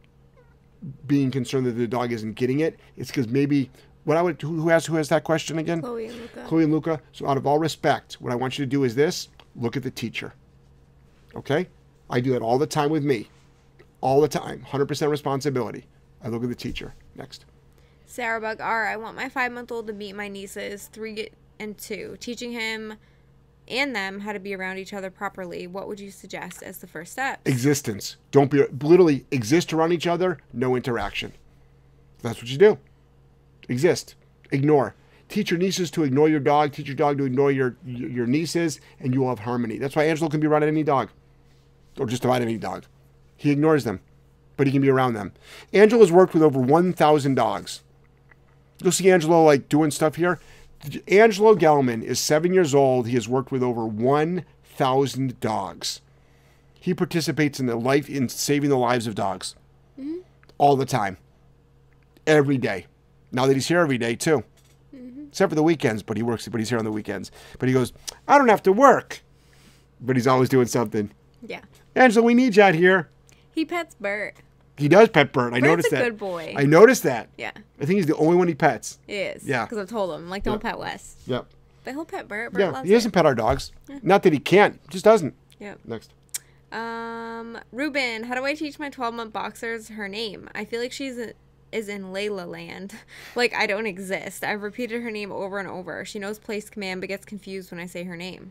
being concerned that the dog isn't getting it. It's because maybe who has that question again? Chloe and Luca. Chloe and Luca. So out of all respect, what I want you to do is this. Look at the teacher. Okay? I do that all the time with me. All the time. 100% responsibility. I look at the teacher. Next. Sarah Bug R. I want my 5-month-old to meet my nieces, 3 and 2, teaching him and them how to be around each other properly. What would you suggest as the first step? Existence. Don't be, literally exist around each other, no interaction. That's what you do. Exist. Ignore. Teach your nieces to ignore your dog. Teach your dog to ignore your nieces, and you will have harmony. That's why Angelo can be around any dog, or just about any dog. He ignores them, but he can be around them. Angelo's worked with over 1,000 dogs. You'll see Angelo like doing stuff here. Angelo Gellman is 7 years old. He has worked with over 1,000 dogs. He participates in saving the lives of dogs all the time, every day. Now that he's here every day too, except for the weekends. But he's here on the weekends. But he goes, I don't have to work, but he's always doing something. Yeah. Angelo, we need you out here. He pets Bert. He does pet Bert. I noticed that. Bert's a good boy. I noticed that. Yeah. I think he's the only one he pets. He is. Yeah. Because I've told him, like, don't pet Wes. Yep. But he'll pet Bert. Bert loves he doesn't pet our dogs. Yeah. Not that he can't. Just doesn't. Yep. Next. Ruben, how do I teach my 12-month boxers her name? I feel like is in Layla land. Like, I don't exist. I've repeated her name over and over. She knows place command, but gets confused when I say her name.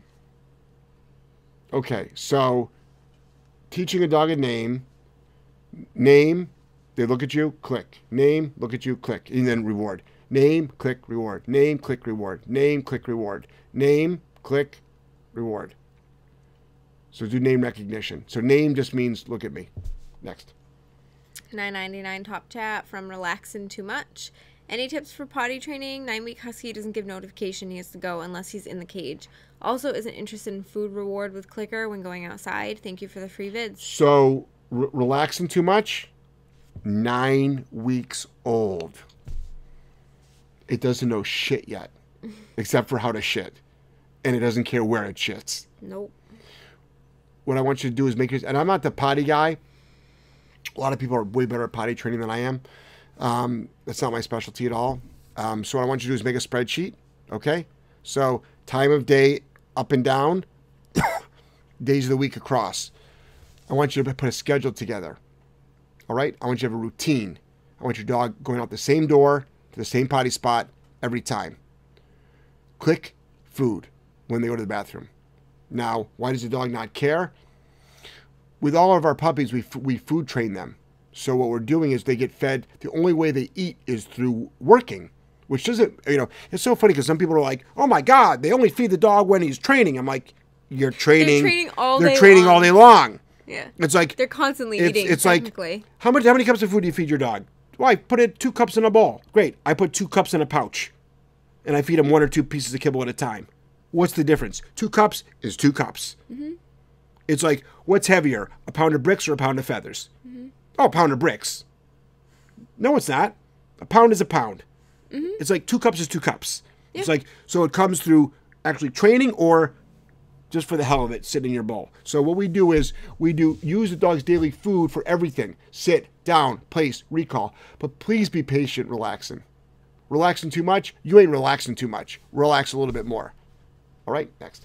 Okay, so teaching a dog a name, they look at you, click. Name, look at you, click. And then reward. Name, click, reward. Name, click, reward. Name, click, reward. Name, click, reward. So do name recognition. So name just means look at me. Next. $9.99 top chat from Relaxing Too Much. Any tips for potty training? 9-week husky doesn't give notification he has to go unless he's in the cage. Also isn't interested in food reward with clicker when going outside. Thank you for the free vids. So relaxing too much? 9 weeks old. It doesn't know shit yet, except for how to shit. And it doesn't care where it shits. Nope. What I want you to do is and I'm not the potty guy, A lot of people are way better at potty training than I am. That's not my specialty at all. So what I want you to do is make a spreadsheet, okay? So time of day up and down, days of the week across. I want you to put a schedule together, all right? I want you to have a routine. I want your dog going out the same door to the same potty spot every time. Click food when they go to the bathroom. Now, why does the dog not care? With all of our puppies, we food train them. So what we're doing is they get fed. The only way they eat is through working, which doesn't, it's so funny because some people are like, oh my God, they only feed the dog when he's training. I'm like, you're training. They're training all They're day training long. all day long. Yeah. It's like. They're constantly eating, It's technically. like, how many cups of food do you feed your dog? Well, I put in 2 cups in a bowl. Great. I put 2 cups in a pouch. And I feed him 1 or 2 pieces of kibble at a time. What's the difference? 2 cups is 2 cups. Mm-hmm. It's like, what's heavier, a pound of bricks or a pound of feathers? Mm-hmm. Oh, a pound of bricks. No, it's not. A pound is a pound. Mm-hmm. It's like 2 cups is 2 cups. Yeah. It's like, so it comes through actually training or just for the hell of it, sit in your bowl. So what we do is use the dog's daily food for everything. Sit, down, place, recall. But please be patient relaxing. Relaxing too much, you ain't relaxing too much. Relax a little bit more. All right, next.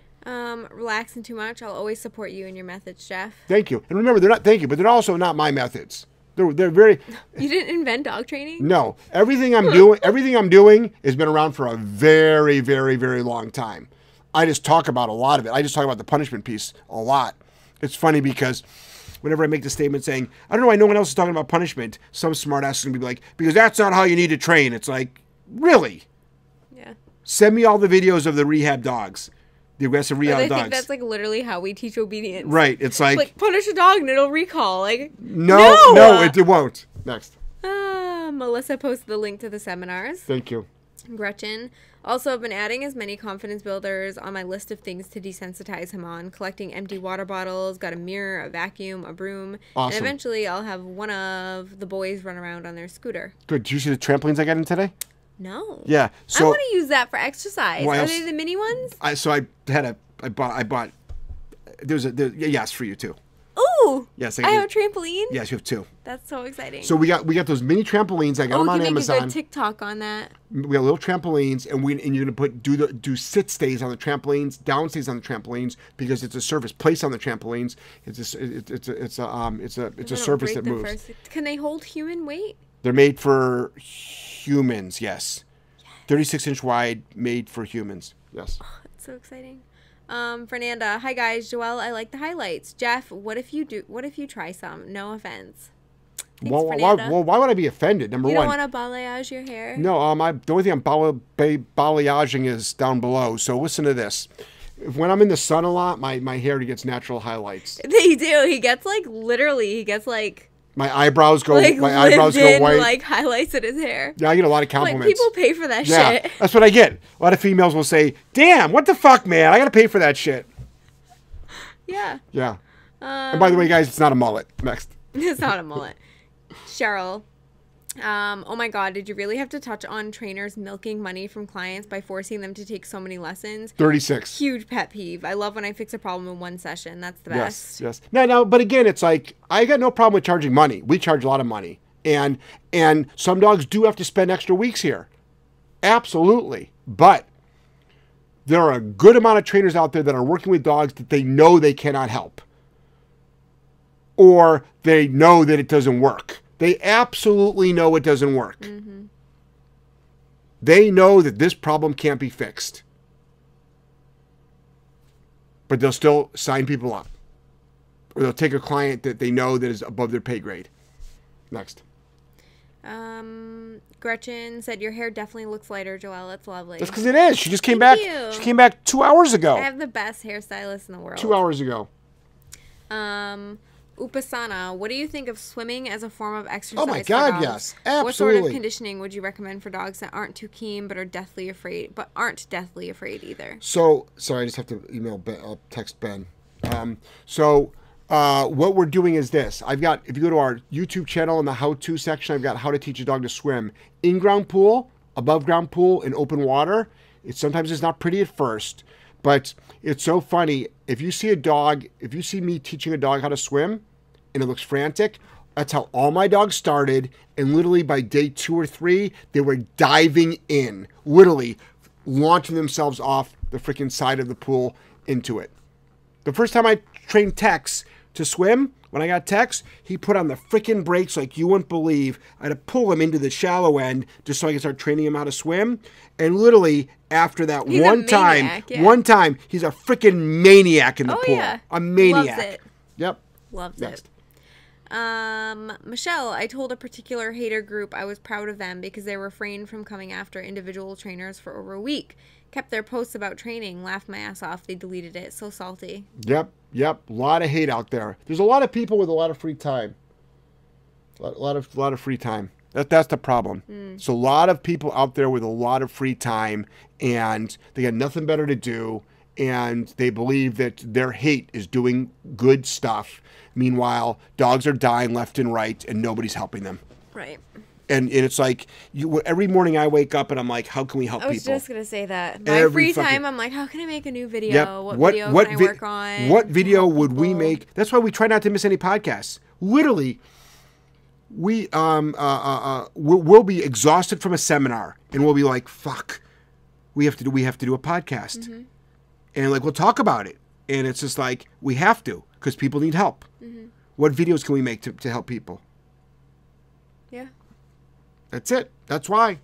Relaxing too much. I'll always support you in your methods, Jeff. Thank you. And remember, they're not, thank you, but they're also not my methods. They're very. You didn't invent dog training? No. Everything I'm doing has been around for a very, very, very long time. I just talk about a lot of it. I just talk about the punishment piece a lot. It's funny because whenever I make the statement saying, I don't know why no one else is talking about punishment, some smart ass is going to be like, because that's not how you need to train. It's like, really? Yeah. Send me all the videos of the rehab dogs, the aggressive rehab dogs. I think that's like literally how we teach obedience. Right. It's like punish a dog and it'll recall. Like, no, it won't. Next. Melissa posted the link to the seminars. Thank you. Gretchen. Also, I've been adding as many confidence builders on my list of things to desensitize him on. Collecting empty water bottles, got a mirror, a vacuum, a broom. Awesome. And eventually I'll have one of the boys run around on their scooter. Good. Did you see the trampolines I got in today? No. Yeah. So I want to use that for exercise. Are they the mini ones? I bought. Yes, for you too. Ooh. Yes, I have a trampoline. Yes, you have 2. That's so exciting. So we got those mini trampolines. I got them on Amazon. You make a good TikTok on that. We got little trampolines, and you're gonna do sit stays on the trampolines, down stays on the trampolines because it's a surface. Place on the trampolines. It's a surface that moves. Can they hold human weight? They're made for humans. Yes. 36-inch wide, made for humans. Yes. Oh, that's so exciting. Fernanda, hi guys, Joelle, I like the highlights. Jeff, what if you try some? No offense. Thanks, why would I be offended? Number one. You don't want to balayage your hair? No, the only thing I'm balayaging is down below. So listen to this. When I'm in the sun a lot, my hair gets natural highlights. They do. He gets literally my eyebrows go white. Like highlights in his hair. Yeah, I get a lot of compliments. People pay for that shit. That's what I get. A lot of females will say, "Damn, what the fuck, man? I gotta pay for that shit." Yeah. Yeah. And by the way, guys, it's not a mullet. Next. It's not a mullet. Cheryl. Oh my God, did you really have to touch on trainers milking money from clients by forcing them to take so many lessons? 36. Huge pet peeve. I love when I fix a problem in one session. That's the best. Yes. No, but again, it's like, I got no problem with charging money. We charge a lot of money. And some dogs do have to spend extra weeks here. Absolutely. But there are a good amount of trainers out there that are working with dogs that they know they cannot help. Or they know that it doesn't work. They absolutely know it doesn't work. Mm-hmm. They know that this problem can't be fixed. But they'll still sign people up. Or they'll take a client that they know that is above their pay grade. Next. Gretchen said, your hair definitely looks lighter, Joelle. It's lovely. That's because it is. She just came back. She came back 2 hours ago. I have the best hairstylist in the world. 2 hours ago. Upasana, what do you think of swimming as a form of exercise? Oh my God, yes, absolutely. What sort of conditioning would you recommend for dogs that aren't too keen but aren't deathly afraid either? So, sorry, I just have to text Ben. What we're doing is this. If you go to our YouTube channel in the how-to section, I've got how to teach a dog to swim. In-ground pool, above-ground pool, in open water. Sometimes it's not pretty at first, but it's so funny. If you see me teaching a dog how to swim, and it looks frantic, That's how all my dogs started. And literally by day 2 or 3, they were diving in, literally launching themselves off the freaking side of the pool into it. The first time I trained Tex to swim, when I got Tex, he put on the freaking brakes like you wouldn't believe. I had to pull him into the shallow end just so I could start training him how to swim. And literally after that He's one time, he's a freaking maniac in the pool. Yeah. A maniac. Loves it. Yep. Loves Next. it. Michelle, I told a particular hater group I was proud of them because they refrained from coming after individual trainers for over a week. Kept their posts about training, laughed my ass off. They deleted it. So salty. Yep. A lot of hate out there. There's a lot of people with a lot of free time. A lot of free time. That's the problem. So a lot of people out there with a lot of free time, and they got nothing better to do, and they believe that their hate is doing good stuff. Meanwhile, dogs are dying left and right, and nobody's helping them. Right. And it's like, every morning I wake up and I'm like, how can we help people? I was just going to say that. My free time, I'm like, how can I make a new video? What video can I work on? What video would we make? That's why we try not to miss any podcasts. Literally, we'll be exhausted from a seminar, and we'll be like, fuck, we have to do a podcast. And like, we'll talk about it. And it's just like, we have to, because people need help. What videos can we make to help people? Yeah. That's it. That's why.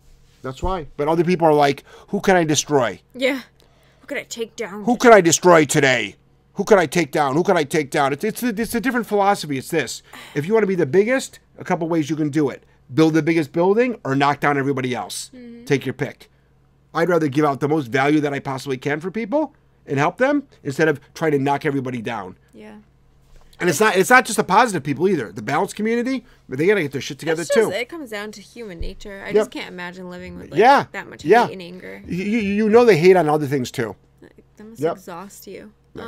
But other people are like, who can I destroy? Yeah. Who can I take down? Who can I destroy today? Who can I take down? It's a different philosophy. It's this. If you want to be the biggest, a couple ways you can do it. Build the biggest building or knock down everybody else. Take your pick. I'd rather give out the most value that I possibly can for people and help them instead of trying to knock everybody down. Yeah. And it's not just the positive people either. The balanced community, but they got to get their shit together too. It comes down to human nature. I just can't imagine living with that much hate and anger. You know they hate on other things too. That must exhaust you.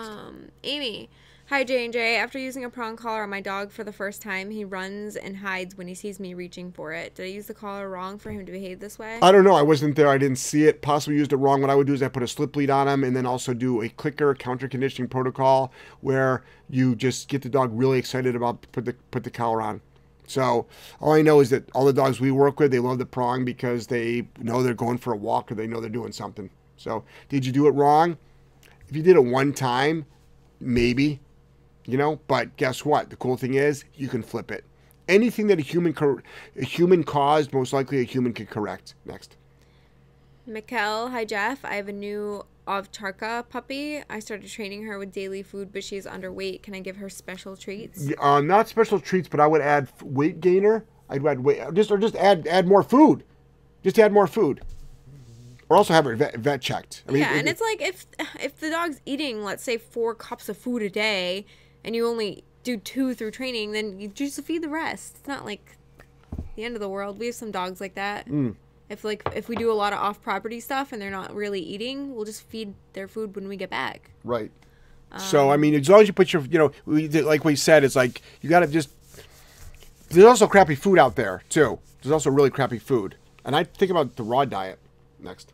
Amy. Hi, J&J. After using a prong collar on my dog for the first time, he runs and hides when he sees me reaching for it. Did I use the collar wrong for him to behave this way? I don't know. I wasn't there. I didn't see it. Possibly used it wrong. What I would do is I put a slip lead on him and then also do a clicker counter conditioning protocol where you just get the dog really excited about put the collar on. So all I know is that all the dogs we work with, they love the prong because they know they're going for a walk or they know they're doing something. So did you do it wrong? If you did it one time, maybe. But guess what? The cool thing is you can flip it. Anything that a human caused, most likely a human can correct. Next. Mikkel, hi Jeff. I have a new Ovcharka puppy. I started training her with daily food, but she's underweight. Can I give her special treats? Not special treats, but I would add weight gainer. I'd add weight, just add more food. Just add more food. Or also have her vet checked. I mean, and it's like if the dog's eating, let's say, 4 cups of food a day, and you only do 2 through training, then you just feed the rest. It's not like the end of the world. We have some dogs like that. If we do a lot of off-property stuff and they're not really eating, we'll just feed their food when we get back. Right. So, I mean, as long as you put your, like we said, it's like you got to just, there's also crappy food out there, too. There's also really crappy food. And I think about the raw diet. Next.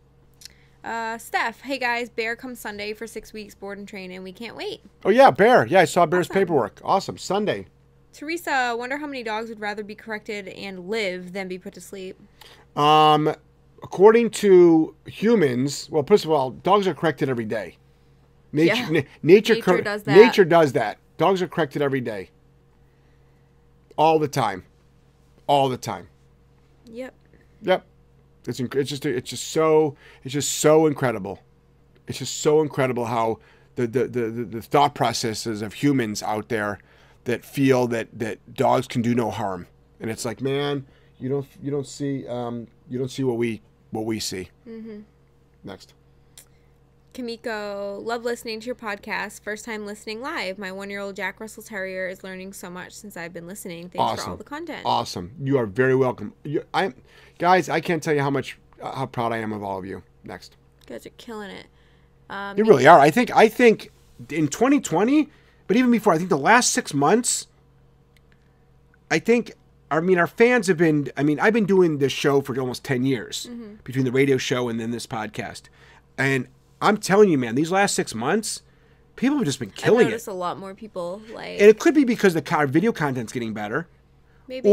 Steph, hey guys, Bear comes Sunday for 6 weeks board and train, and we can't wait. Oh yeah, Bear. Yeah, I saw Bear's paperwork. Awesome. Sunday. Teresa, wonder how many dogs would rather be corrected and live than be put to sleep. According to humans, well, first of all, dogs are corrected every day. Nature does that. Nature does that. Dogs are corrected every day. All the time. All the time. Yep. It's just so incredible. It's just so incredible how the thought processes of humans out there that feel that dogs can do no harm, and it's like, man, you don't see what we see. Next. Kamiko, love listening to your podcast. First time listening live. My 1-year-old Jack Russell Terrier is learning so much since I've been listening. Thanks for all the content. Awesome. You are very welcome. Guys, I can't tell you how proud I am of all of you. Next. You guys are killing it. You really are. I think in 2020, but even before, I think the last 6 months, our fans have been, I've been doing this show for almost 10 years between the radio show and then this podcast. And I'm telling you, man, these last 6 months, people have just been killing it. I've noticed a lot more people like. And it could be because our video content's getting better. Maybe.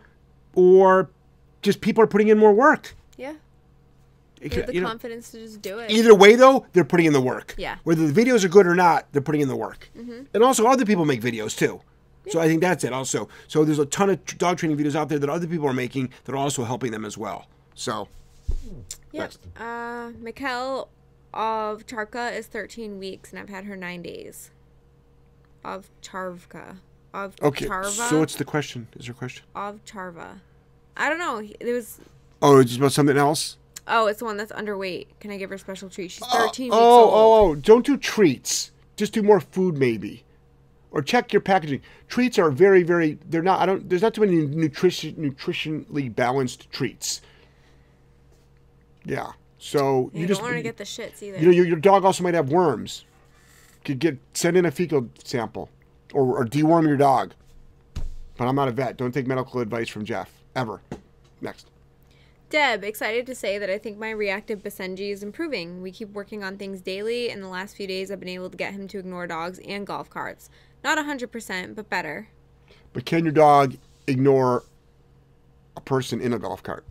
Or just people are putting in more work. Yeah. They have the confidence to just do it. Either way, though, they're putting in the work. Yeah. Whether the videos are good or not, they're putting in the work. And also, other people make videos, too. Yeah. So I think that's it also. So there's a ton of dog training videos out there that other people are making that are also helping them as well. So, yep. Mikkel of Charka is 13 weeks, and I've had her 9 days. Of Charvka. Okay, Charva. so what's the question? Is there a question? Of Charva. I don't know. It was... Oh, it's about something else? Oh, it's the one that's underweight. Can I give her special treats? She's 13 weeks old. Oh, don't do treats. Just do more food, maybe. Or check your packaging. Treats are very, very... They're not... There's not too many nutritionally balanced treats. Yeah. So you don't want to get the shits either. You know, your dog also might have worms. Send in a fecal sample, or deworm your dog. But I'm not a vet. Don't take medical advice from Jeff ever. Next. Deb, excited to say that I think my reactive Basenji is improving. We keep working on things daily. In the last few days, I've been able to get him to ignore dogs and golf carts. Not 100%, but better. But can your dog ignore a person in a golf cart?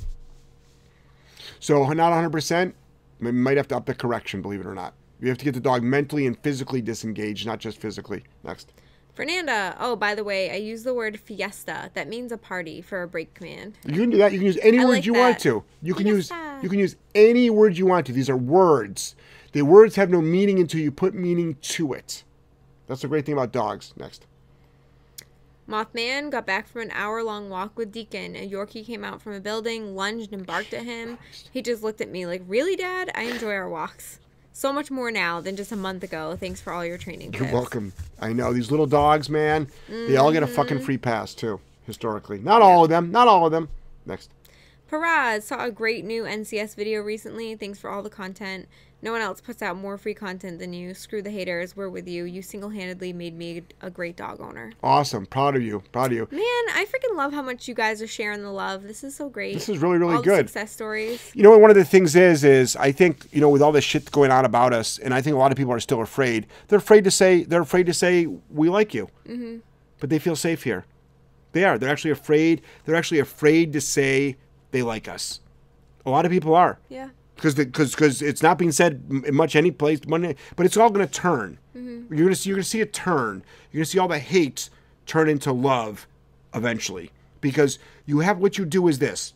So not 100%. We might have to up the correction, believe it or not. You have to get the dog mentally and physically disengaged, not just physically. Next. Fernanda. Oh, by the way, I use the word fiesta. That means a party for a break command. You can do that. You can use any word you want to. You can use any word you want to. These are words. The words have no meaning until you put meaning to it. That's the great thing about dogs. Next. Mothman got back from an hour-long walk with Deacon. A Yorkie came out from a building, lunged and barked at him. He just looked at me like, really, Dad? I enjoy our walks. So much more now than just a month ago. Thanks for all your training tips. You're welcome. I know. These little dogs, man, they all get a fucking free pass, too, historically. Not all of them. Not all of them. Next. Paraz saw a great new NCS video recently. Thanks for all the content. No one else puts out more free content than you. Screw the haters. We're with you. You single-handedly made me a great dog owner. Awesome. Proud of you. Proud of you. Man, I freaking love how much you guys are sharing the love. This is so great. This is really, really all good. The success stories. You know what one of the things is I think, you know, with all this shit going on about us, and I think a lot of people are still afraid. They're afraid to say we like you. But they feel safe here. They are. They're actually afraid. They're actually afraid to say they like us. A lot of people are. Yeah. Because it's not being said in much any place, but it's all going to turn. You're going to see it turn. You're going to see all the hate turn into love eventually. Because you have what you do is this.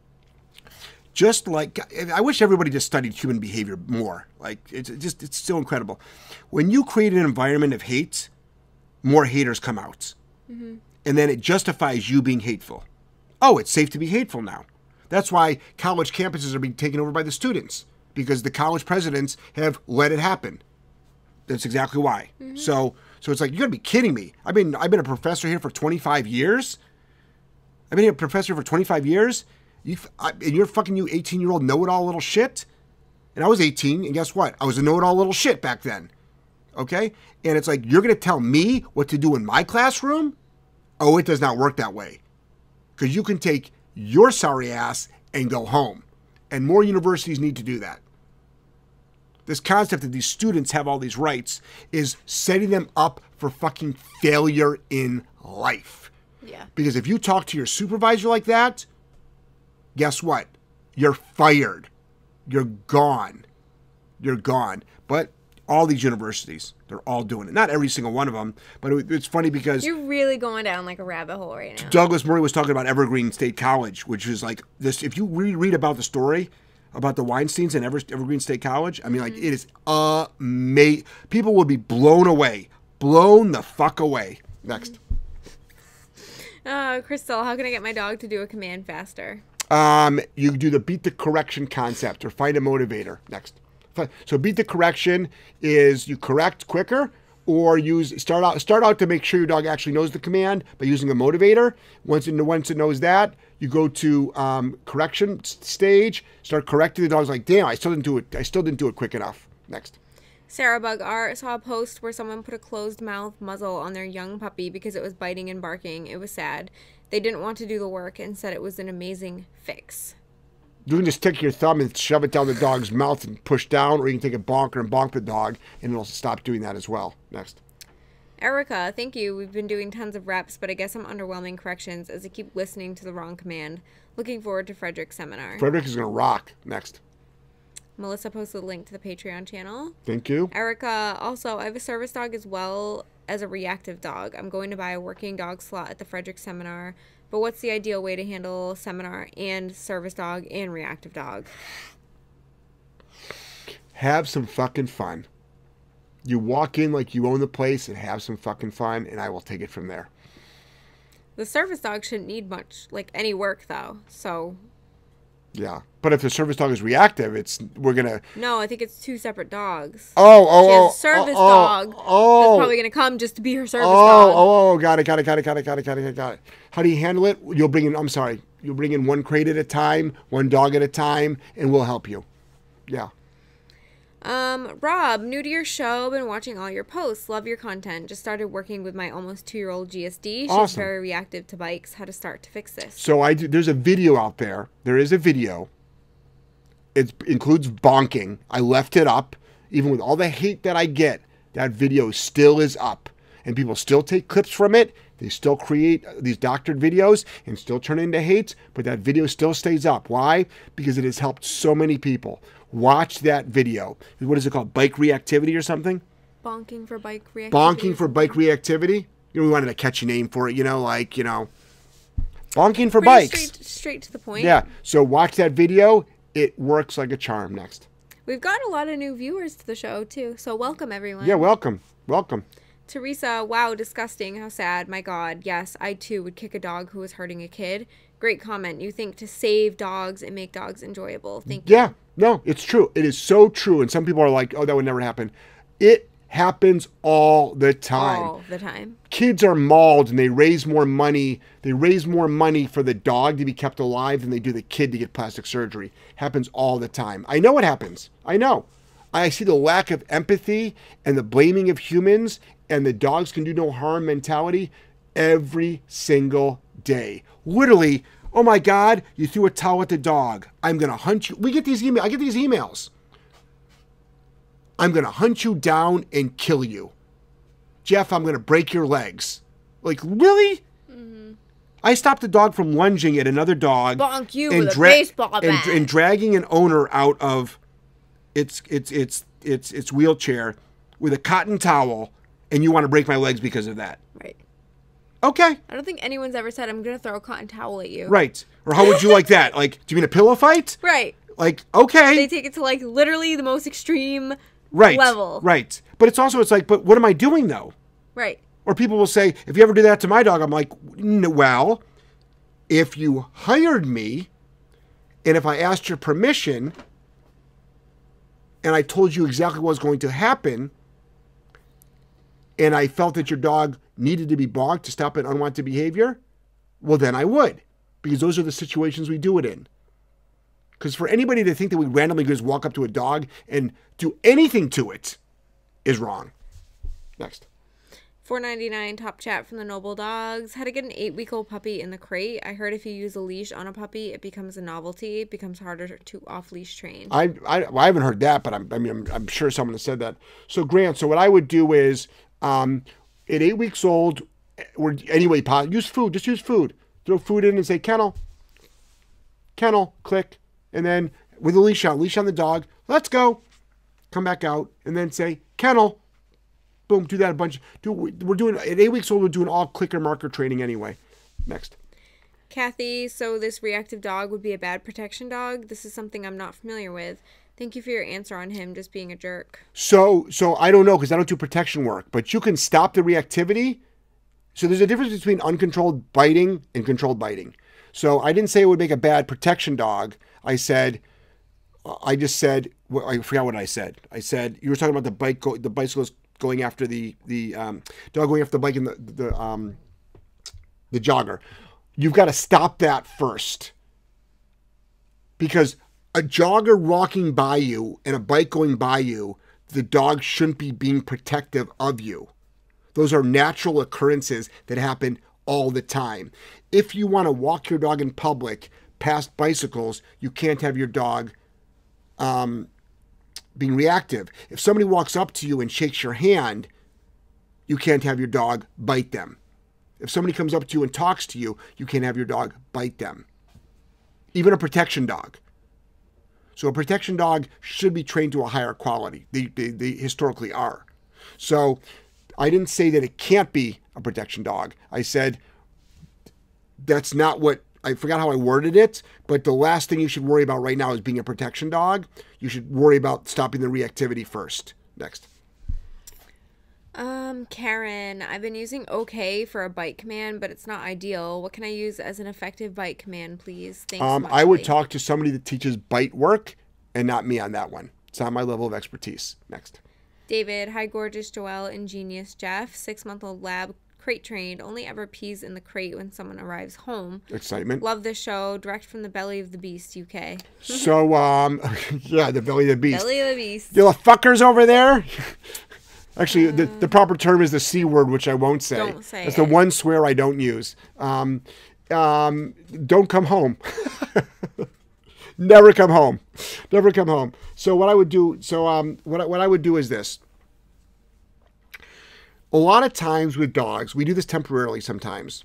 Just like I wish everybody just studied human behavior more. Like it's so incredible. When you create an environment of hate, more haters come out, and then it justifies you being hateful. Oh, it's safe to be hateful now. That's why college campuses are being taken over by the students, because the college presidents have let it happen. That's exactly why. So it's like, you got to be kidding me. I've been a professor here for 25 years. I've been a professor for 25 years. And you're fucking you 18-year-old know-it-all little shit. And I was 18, and guess what? I was a know-it-all little shit back then. Okay? And it's like, you're going to tell me what to do in my classroom? Oh, it does not work that way. Because you can take your sorry ass and go home. And more universities need to do that. This concept that these students have all these rights is setting them up for fucking failure in life. Yeah. Because if you talk to your supervisor like that, guess what? You're fired. You're gone. You're gone. But all these universities, they're all doing it. Not every single one of them, but it's funny because... You're really going down like a rabbit hole right now. Douglas Murray was talking about Evergreen State College, which is like this. If you read about the story about the Weinsteins and Evergreen State College, I mean, like, it is amazing. People would be blown away. Blown the fuck away. Next. Crystal, how can I get my dog to do a command faster? You do the beat the correction concept or find a motivator. Next. So beat the correction is you correct quicker, or start out to make sure your dog actually knows the command by using a motivator. Once it knows that, you go to correction stage, start correcting the dog's like, damn, I still didn't do it quick enough. Next. Sarah Bug Art saw a post where someone put a closed mouth muzzle on their young puppy because it was biting and barking. It was sad. They didn't want to do the work and said it was an amazing fix. You can just take your thumb and shove it down the dog's mouth and push down, or you can take a bonker and bonk the dog, and it'll stop doing that as well. Next. Erica, thank you. We've been doing tons of reps, but I guess I'm underwhelming corrections as I keep listening to the wrong command. Looking forward to Frederick's seminar. Frederick is going to rock. Next. Melissa posted a link to the Patreon channel. Thank you. Erica, also, I have a service dog as well as a reactive dog. I'm going to buy a working dog slot at the Frederick seminar, but what's the ideal way to handle seminar and service dog and reactive dog? Have some fucking fun. You walk in like you own the place and have some fucking fun, and I will take it from there. The service dog shouldn't need much, like, any work, though, so... Yeah. But if the service dog is reactive, we're going to... No, I think it's two separate dogs. She Oh, has a service dog that's probably going to come just to be her service dog. Got it. How do you handle it? You'll bring in one crate at a time, one dog at a time, and we'll help you. Yeah. Rob, new to your show, been watching all your posts, love your content, just started working with my almost 2-year-old GSD. She's awesome. Very reactive to bikes. How to start to fix this? So there's a video out there. There is a video. It includes bonking. I left it up. Even with all the hate that I get, that video still is up. And people still take clips from it. They still create these doctored videos and still turn into hate, but that video still stays up. Why? Because it has helped so many people. Watch that video. What is it called? Bike reactivity or something? Bonking for bike reactivity. Bonking for bike reactivity? We wanted a catchy name for it, bonking for bikes. Straight to the point. Yeah. So watch that video. It works like a charm. Next. We've got a lot of new viewers to the show, too. So welcome, everyone. Yeah, welcome. Welcome. Teresa, wow, disgusting. How sad. My God. Yes, I, too, would kick a dog who was hurting a kid. Great comment. You think to save dogs and make dogs enjoyable. Thank you. Yeah. No, it's true. It is so true. And some people are like, oh, that would never happen. It happens all the time. All the time. Kids are mauled and they raise more money. They raise more money for the dog to be kept alive than they do the kid to get plastic surgery. Happens all the time. I know it happens. I know. I see the lack of empathy and the blaming of humans and the dogs can do no harm mentality every single day. Literally, oh my God, you threw a towel at the dog. I'm going to hunt you. I get these emails. I'm going to hunt you down and kill you. Jeff, I'm going to break your legs. Like, really? Mm-hmm. I stopped the dog from lunging at another dog. Bonk you with a baseball bat. And dragging an owner out of its wheelchair with a cotton towel, and you want to break my legs because of that. Right. Okay. I don't think anyone's ever said, I'm going to throw a cotton towel at you. Right. Or how would you like that? Like, do you mean a pillow fight? Right. Like, okay. They take it to, like, literally the most extreme level. Right. But it's like, but what am I doing, though? Right. Or people will say, if you ever do that to my dog, I'm like, well, if you hired me, and if I asked your permission, and I told you exactly what was going to happen, and I felt that your dog needed to be bonked to stop an unwanted behavior, well, then I would. Because those are the situations we do it in. Because for anybody to think that we randomly just walk up to a dog and do anything to it is wrong. Next. $4.99 top chat from the Noble Dogs. How to get an 8-week-old puppy in the crate. I heard if you use a leash on a puppy, it becomes a novelty. It becomes harder to off-leash train. I haven't heard that, but I'm sure someone has said that. So Grant, so what I would do is, at 8 weeks old, use food. Just use food. Throw food in and say kennel, click, and then with a leash on the dog. Let's go. Come back out and then say kennel. Boom, do that a bunch. We're doing at 8 weeks old. We're doing all clicker marker training anyway. Next. Kathy, so this reactive dog would be a bad protection dog. This is something I'm not familiar with. Thank you for your answer on him just being a jerk. So I don't know because I don't do protection work, but you can stop the reactivity. So there's a difference between uncontrolled biting and controlled biting. So I didn't say it would make a bad protection dog. I just said, I forgot what I said. I said you were talking about the bicycles going after the dog going after the bike and the jogger. You've got to stop that first. Because a jogger walking by you and a bike going by you, the dog shouldn't be being protective of you. Those are natural occurrences that happen all the time. If you want to walk your dog in public past bicycles, you can't have your dog being reactive. If somebody walks up to you and shakes your hand, you can't have your dog bite them. If somebody comes up to you and talks to you, you can't have your dog bite them. Even a protection dog. So a protection dog should be trained to a higher quality. They historically are. So I didn't say that it can't be a protection dog. I said that's not what, I forgot how I worded it, but the last thing you should worry about right now is being a protection dog. You should worry about stopping the reactivity first. Next. Karen, I've been using OK for a bite command, but it's not ideal. What can I use as an effective bite command, please? Thanks so much, I would talk to somebody that teaches bite work and not me on that one. It's not my level of expertise. Next. David, hi, gorgeous Joelle, ingenious Jeff, 6-month-old lab, crate trained, only ever pees in the crate when someone arrives home. Excitement. Love this show, direct from the belly of the beast, UK. So, yeah, the belly of the beast. Belly of the beast. You little fuckers over there. Actually, the proper term is the C word, which I won't say. Don't say That's it. the one swear I don't use. Don't come home. Never come home. Never come home. So what I would do, what I would do is this. A lot of times with dogs, we do this temporarily sometimes.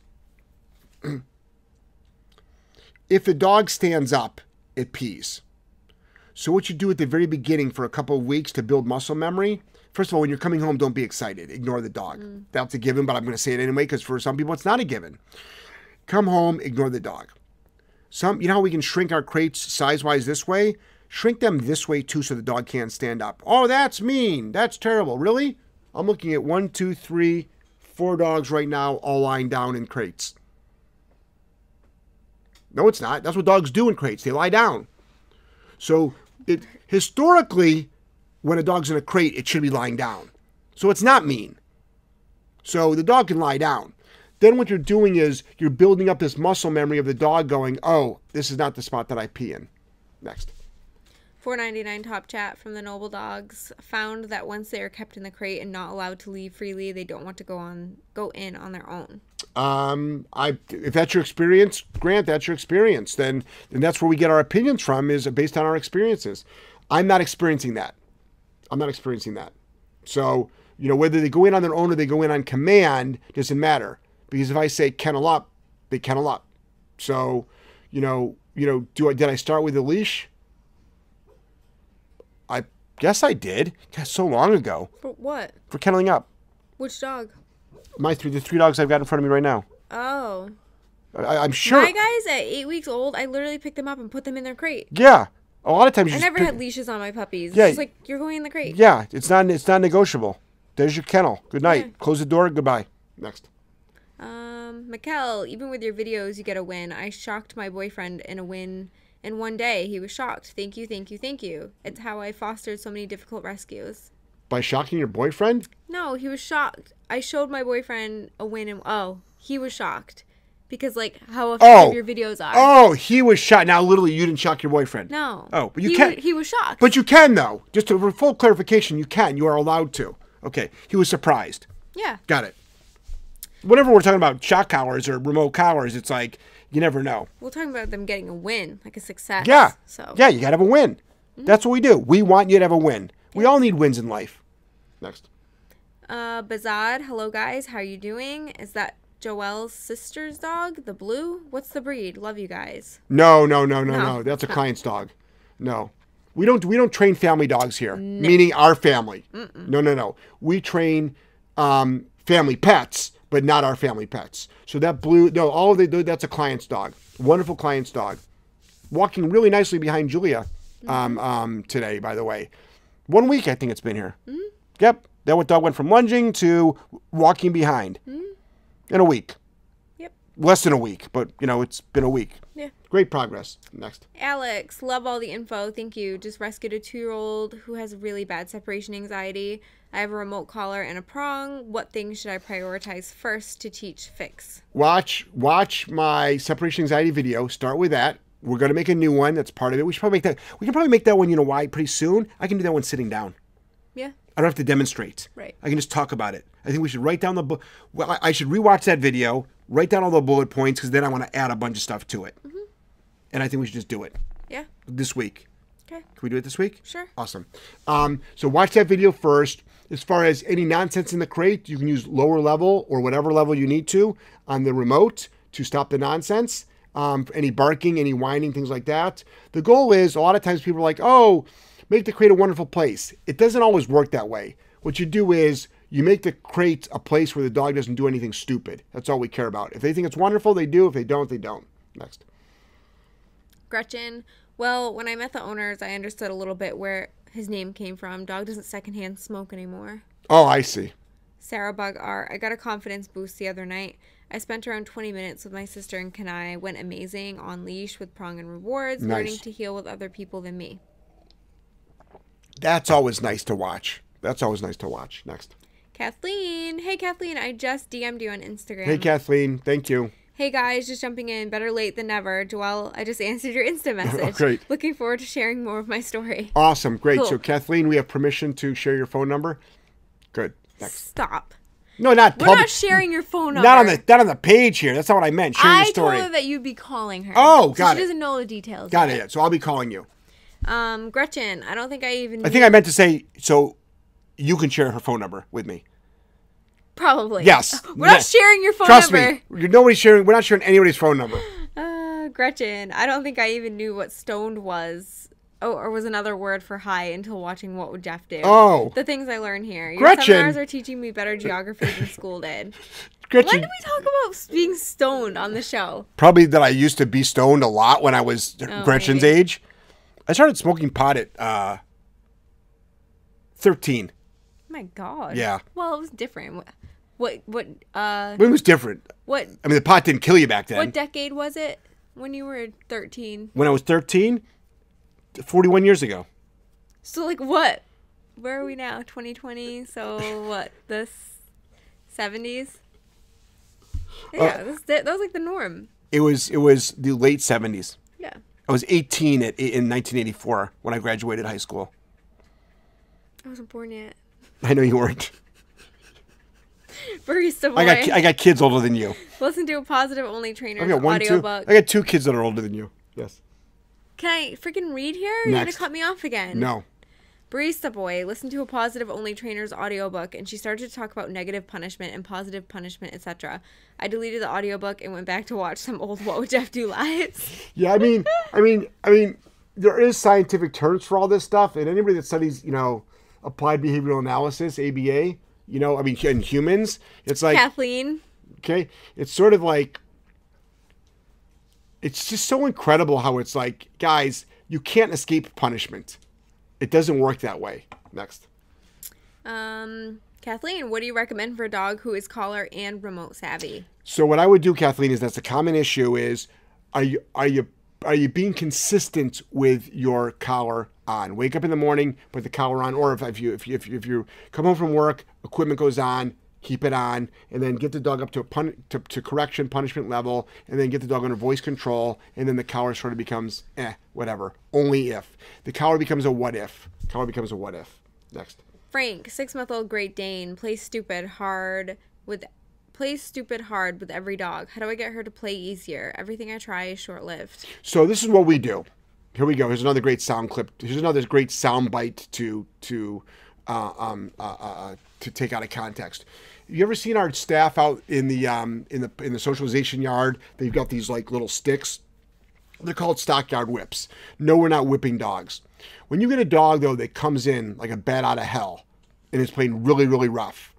If the dog stands up, it pees. So what you do at the very beginning for a couple of weeks to build muscle memory, first of all, when you're coming home, don't be excited. Ignore the dog. That's a given, but I'm going to say it anyway because for some people it's not a given. Come home, ignore the dog. You know how we can shrink our crates size-wise this way? Shrink them this way too so the dog can't stand up. Oh, that's mean. That's terrible. Really? I'm looking at 1, 2, 3, 4 dogs right now all lying down in crates. No, it's not. That's what dogs do in crates. They lie down. So historically, when a dog's in a crate, it should be lying down. So it's not mean. So the dog can lie down. Then what you're doing is you're building up this muscle memory of the dog going, oh, this is not the spot that I pee in. Next. $4.99 top chat from the Noble Dogs. Found that once they are kept in the crate and not allowed to leave freely, they don't want to go in on their own. If that's your experience, Grant, that's your experience. Then that's where we get our opinions from, is based on our experiences. I'm not experiencing that. So, whether they go in on their own or they go in on command doesn't matter. Because if I say kennel up, they kennel up. So, did I start with a leash? I guess I did. That's so long ago. For what? For kenneling up. Which dog? The 3 dogs I've got in front of me right now. Oh. I'm sure. My guys at 8 weeks old, I literally picked them up and put them in their crate. Yeah. A lot of times I never had leashes on my puppies. Yeah. It's just like, you're going in the crate. Yeah. It's not negotiable. There's your kennel. Good night. Yeah. Close the door. Goodbye. Next. Mikkel, even with your videos, you get a win. I shocked my boyfriend in a win in one day. He was shocked. Thank you, thank you, thank you. It's how I fostered so many difficult rescues. By shocking your boyfriend? No, he was shocked. I showed my boyfriend a win and he was shocked. Because how effective your videos are. Oh, he was shocked. Now, literally, you didn't shock your boyfriend. No. Oh, but you can. He was shocked. But you can, though. Just for full clarification, you can. You are allowed to. Okay. He was surprised. Yeah. Got it. Whenever we're talking about shock collars or remote collars, it's like, you never know. We're talking about them getting a win, like a success. Yeah. So. Yeah, you got to have a win. Mm-hmm. That's what we do. We want you to have a win. We all need wins in life. Next. Bazad, hello guys. How are you doing? Is that Joelle's sister's dog, the blue? What's the breed? Love you guys. No. That's a client's dog. No. We don't train family dogs here, meaning our family. Mm-mm. No. We train family pets, but not our family pets. So that blue, no, that's a client's dog. Wonderful client's dog. Walking really nicely behind Julia today, by the way. 1 week, I think it's been here. Mm-hmm. Yep. That dog went from lunging to walking behind in a week. Yep. Less than a week, but, it's been a week. Yeah. Great progress. Next. Alex, love all the info. Thank you. Just rescued a 2-year-old who has really bad separation anxiety. I have a remote collar and a prong. What things should I prioritize first to teach fix? Watch my separation anxiety video. Start with that. We're going to make a new one. That's part of it. We can probably make that one, pretty soon. I can do that one sitting down. Yeah. I don't have to demonstrate. Right. I can just talk about it. I think we should write down I should rewatch that video, write down all the bullet points, because then I want to add a bunch of stuff to it. Mm-hmm. And I think we should just do it. Yeah. This week. Okay. Can we do it this week? Sure. Awesome. So watch that video first. As far as any nonsense in the crate, you can use lower level or whatever level you need to on the remote to stop the nonsense. Any barking, any whining, things like that. The goal is, a lot of times people are like, oh, make the crate a wonderful place. It doesn't always work that way. What you do is you make the crate a place where the dog doesn't do anything stupid. That's all we care about. If they think it's wonderful, they do. If they don't, they don't. Next. Gretchen, well, when I met the owners, I understood a little bit where his name came from. Dog doesn't secondhand smoke anymore. Oh, I see. Sarah Bug R. I got a confidence boost the other night. I spent around 20 minutes with my sister and Kenai. Went amazing on leash with prong and rewards, Nice. learning to heal with other people than me. That's always nice to watch. That's always nice to watch. Next. Kathleen. Hey, Kathleen. I just DM'd you on Instagram. Hey, Kathleen. Thank you. Hey, guys. Just jumping in. Better late than never. Joelle, I just answered your Insta message. Oh, great. Looking forward to sharing more of my story. Awesome. Great. Cool. So, Kathleen, we have permission to share your phone number? Good. Next. Stop. No, not We're public. not sharing your phone number. Not on the page here. That's not what I meant. Share your I story. told her that you'd be calling her. Oh, got She it. doesn't know the details. Got yet. it. So I'll be calling you. Gretchen, I don't think I even. I think I meant to say, so you can share her phone number with me. Probably. Yes. We're not sharing your phone Trust number. me. Nobody's sharing. We're not sharing anybody's phone number. Gretchen, I don't think I even knew what stoned was. Oh, or was another word for high until watching What Would Jeff Do? Oh. The things I learned here. Your Gretchen. seminars are teaching me better geography than school did. Gretchen, When did we talk about being stoned on the show? probably that I used to be stoned a lot when I was Gretchen's maybe. age. I started smoking pot at 13. Oh my God. Yeah. Well, it was different. What It was different. what I mean, the pot didn't kill you back then. what decade was it when you were 13? When I was 13, 41 years ago. So like what? Where are we now? 2020. So what? The 70s? Yeah, that was like the norm. It was the late 70s. Yeah. I was 18 in 1984 when I graduated high school. I wasn't born yet. I know you weren't. Barista boy. I got kids older than you. Listen to a positive only trainers I got one, two. audiobook. I got 2 kids that are older than you. Yes. Can I freaking read here? You're Next. gonna cut me off again. No. Barista boy listened to a positive only trainers audiobook and she started to talk about negative punishment and positive punishment, etc. I deleted the audiobook and went back to watch some old What Would Jeff Do lives. Yeah, I mean, there is scientific terms for all this stuff, and anybody that studies, applied behavioral analysis, ABA, in humans, it's like, Kathleen. okay, it's sort of like, it's just so incredible how it's like, guys, you can't escape punishment. It doesn't work that way. Next. Kathleen, what do you recommend for a dog who is collar and remote savvy? So what I would do, Kathleen, is that's a common issue is, are you being consistent with your collar on? Wake up in the morning, put the collar on, or if you come home from work, equipment goes on, keep it on, and then get the dog up to correction punishment level, and then get the dog under voice control, and then the collar sort of becomes whatever. Only if the collar becomes a what if. Collar becomes a what if. Next. Frank, 6-month-old Great Dane, plays stupid hard with every dog. How do I get her to play easier? Everything I try is short-lived. So this is what we do. Here we go. Here's another great sound clip. Here's another great sound bite to take out of context. You ever seen our staff out in the socialization yard? They've got these like little sticks. They're called stockyard whips. No, we're not whipping dogs. When you get a dog though that comes in like a bat out of hell and is playing really, really rough,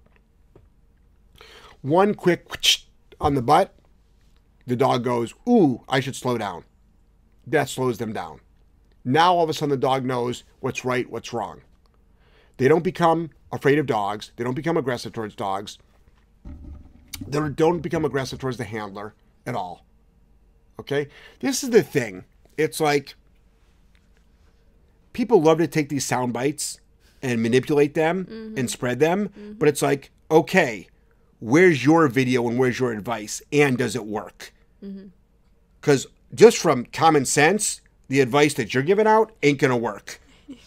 one quick on the butt, the dog goes, ooh, I should slow down. That slows them down. Now all of a sudden the dog knows what's right, what's wrong. They don't become afraid of dogs. They don't become aggressive towards dogs. They don't become aggressive towards the handler at all. Okay? This is the thing. It's like people love to take these sound bites and manipulate them and spread them. But it's like, okay, where's your video and where's your advice? And does it work? Because just from common sense, the advice that you're giving out ain't going to work.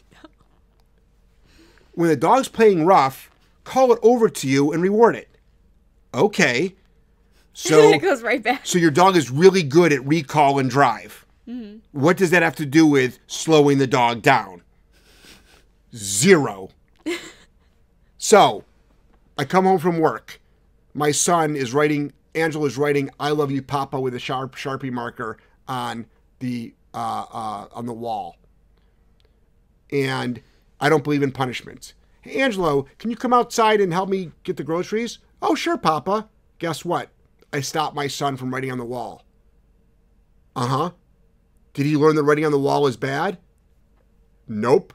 When the dog's playing rough, call it over to you and reward it. Okay. So it goes right back. So your dog is really good at recall and drive. What does that have to do with slowing the dog down? 0. So, I come home from work. My son is writing, Angela's writing, "I love you, Papa," with a Sharpie marker on the wall. And I don't believe in punishment. "Hey, Angelo, can you come outside and help me get the groceries?" "Oh, sure, Papa." Guess what? I stopped my son from writing on the wall. Uh-huh. Did he learn that writing on the wall is bad? Nope.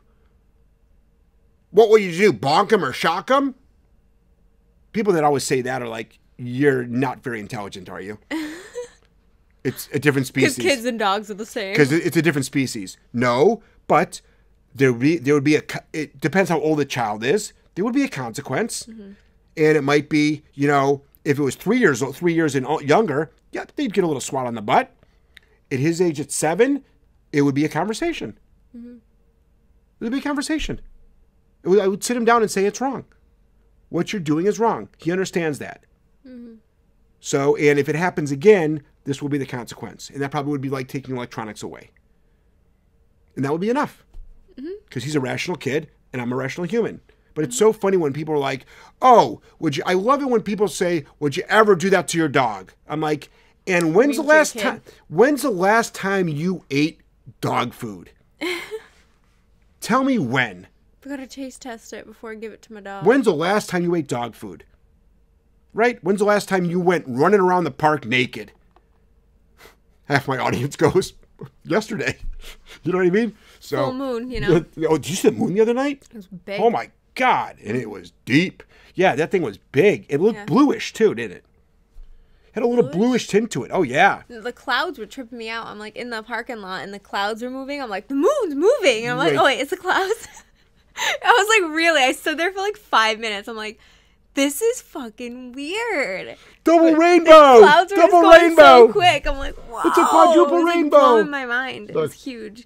What will you do? Bonk him or shock him? People that always say that are like, you're not very intelligent, are you? It's a different species. Because kids and dogs are the same. Because it's a different species. No, but there would be it depends how old the child is. There would be a consequence. Mm-hmm. And it might be, you know, if it was 3 years old, 3 years and younger, yeah, they'd get a little swat on the butt. At his age, at 7, it would be a conversation. Mm-hmm. It would be a conversation. I would sit him down and say, it's wrong. What you're doing is wrong. He understands that. Mm-hmm. So, and if it happens again, this will be the consequence. And that probably would be like taking electronics away. And that would be enough. Because he's a rational kid and I'm a rational human. But it's so funny when people are like, "Oh, I love it when people say, would you ever do that to your dog?" I'm like, and when's the last time you ate dog food? Tell me when. I gotta taste test it before I give it to my dog. When's the last time you ate dog food? Right? When's the last time you went running around the park naked? Half my audience goes, yesterday. You know what I mean? So, full moon, you know. Oh, did you see the moon the other night? It was big. Oh my God. And it was deep. Yeah, that thing was big. It looked bluish too, didn't it? Had a little bluish tint to it. Oh, yeah. The clouds were tripping me out. I'm like in the parking lot and the clouds were moving. I'm like, the moon's moving. And I'm like, oh, wait, it's the clouds. I was like, really? I stood there for like 5 minutes. I'm like, this is fucking weird. Double rainbow. The clouds were Double just going rainbow. so quick. I'm like, wow. It's a quadruple rainbow. Blowing my mind. It was huge.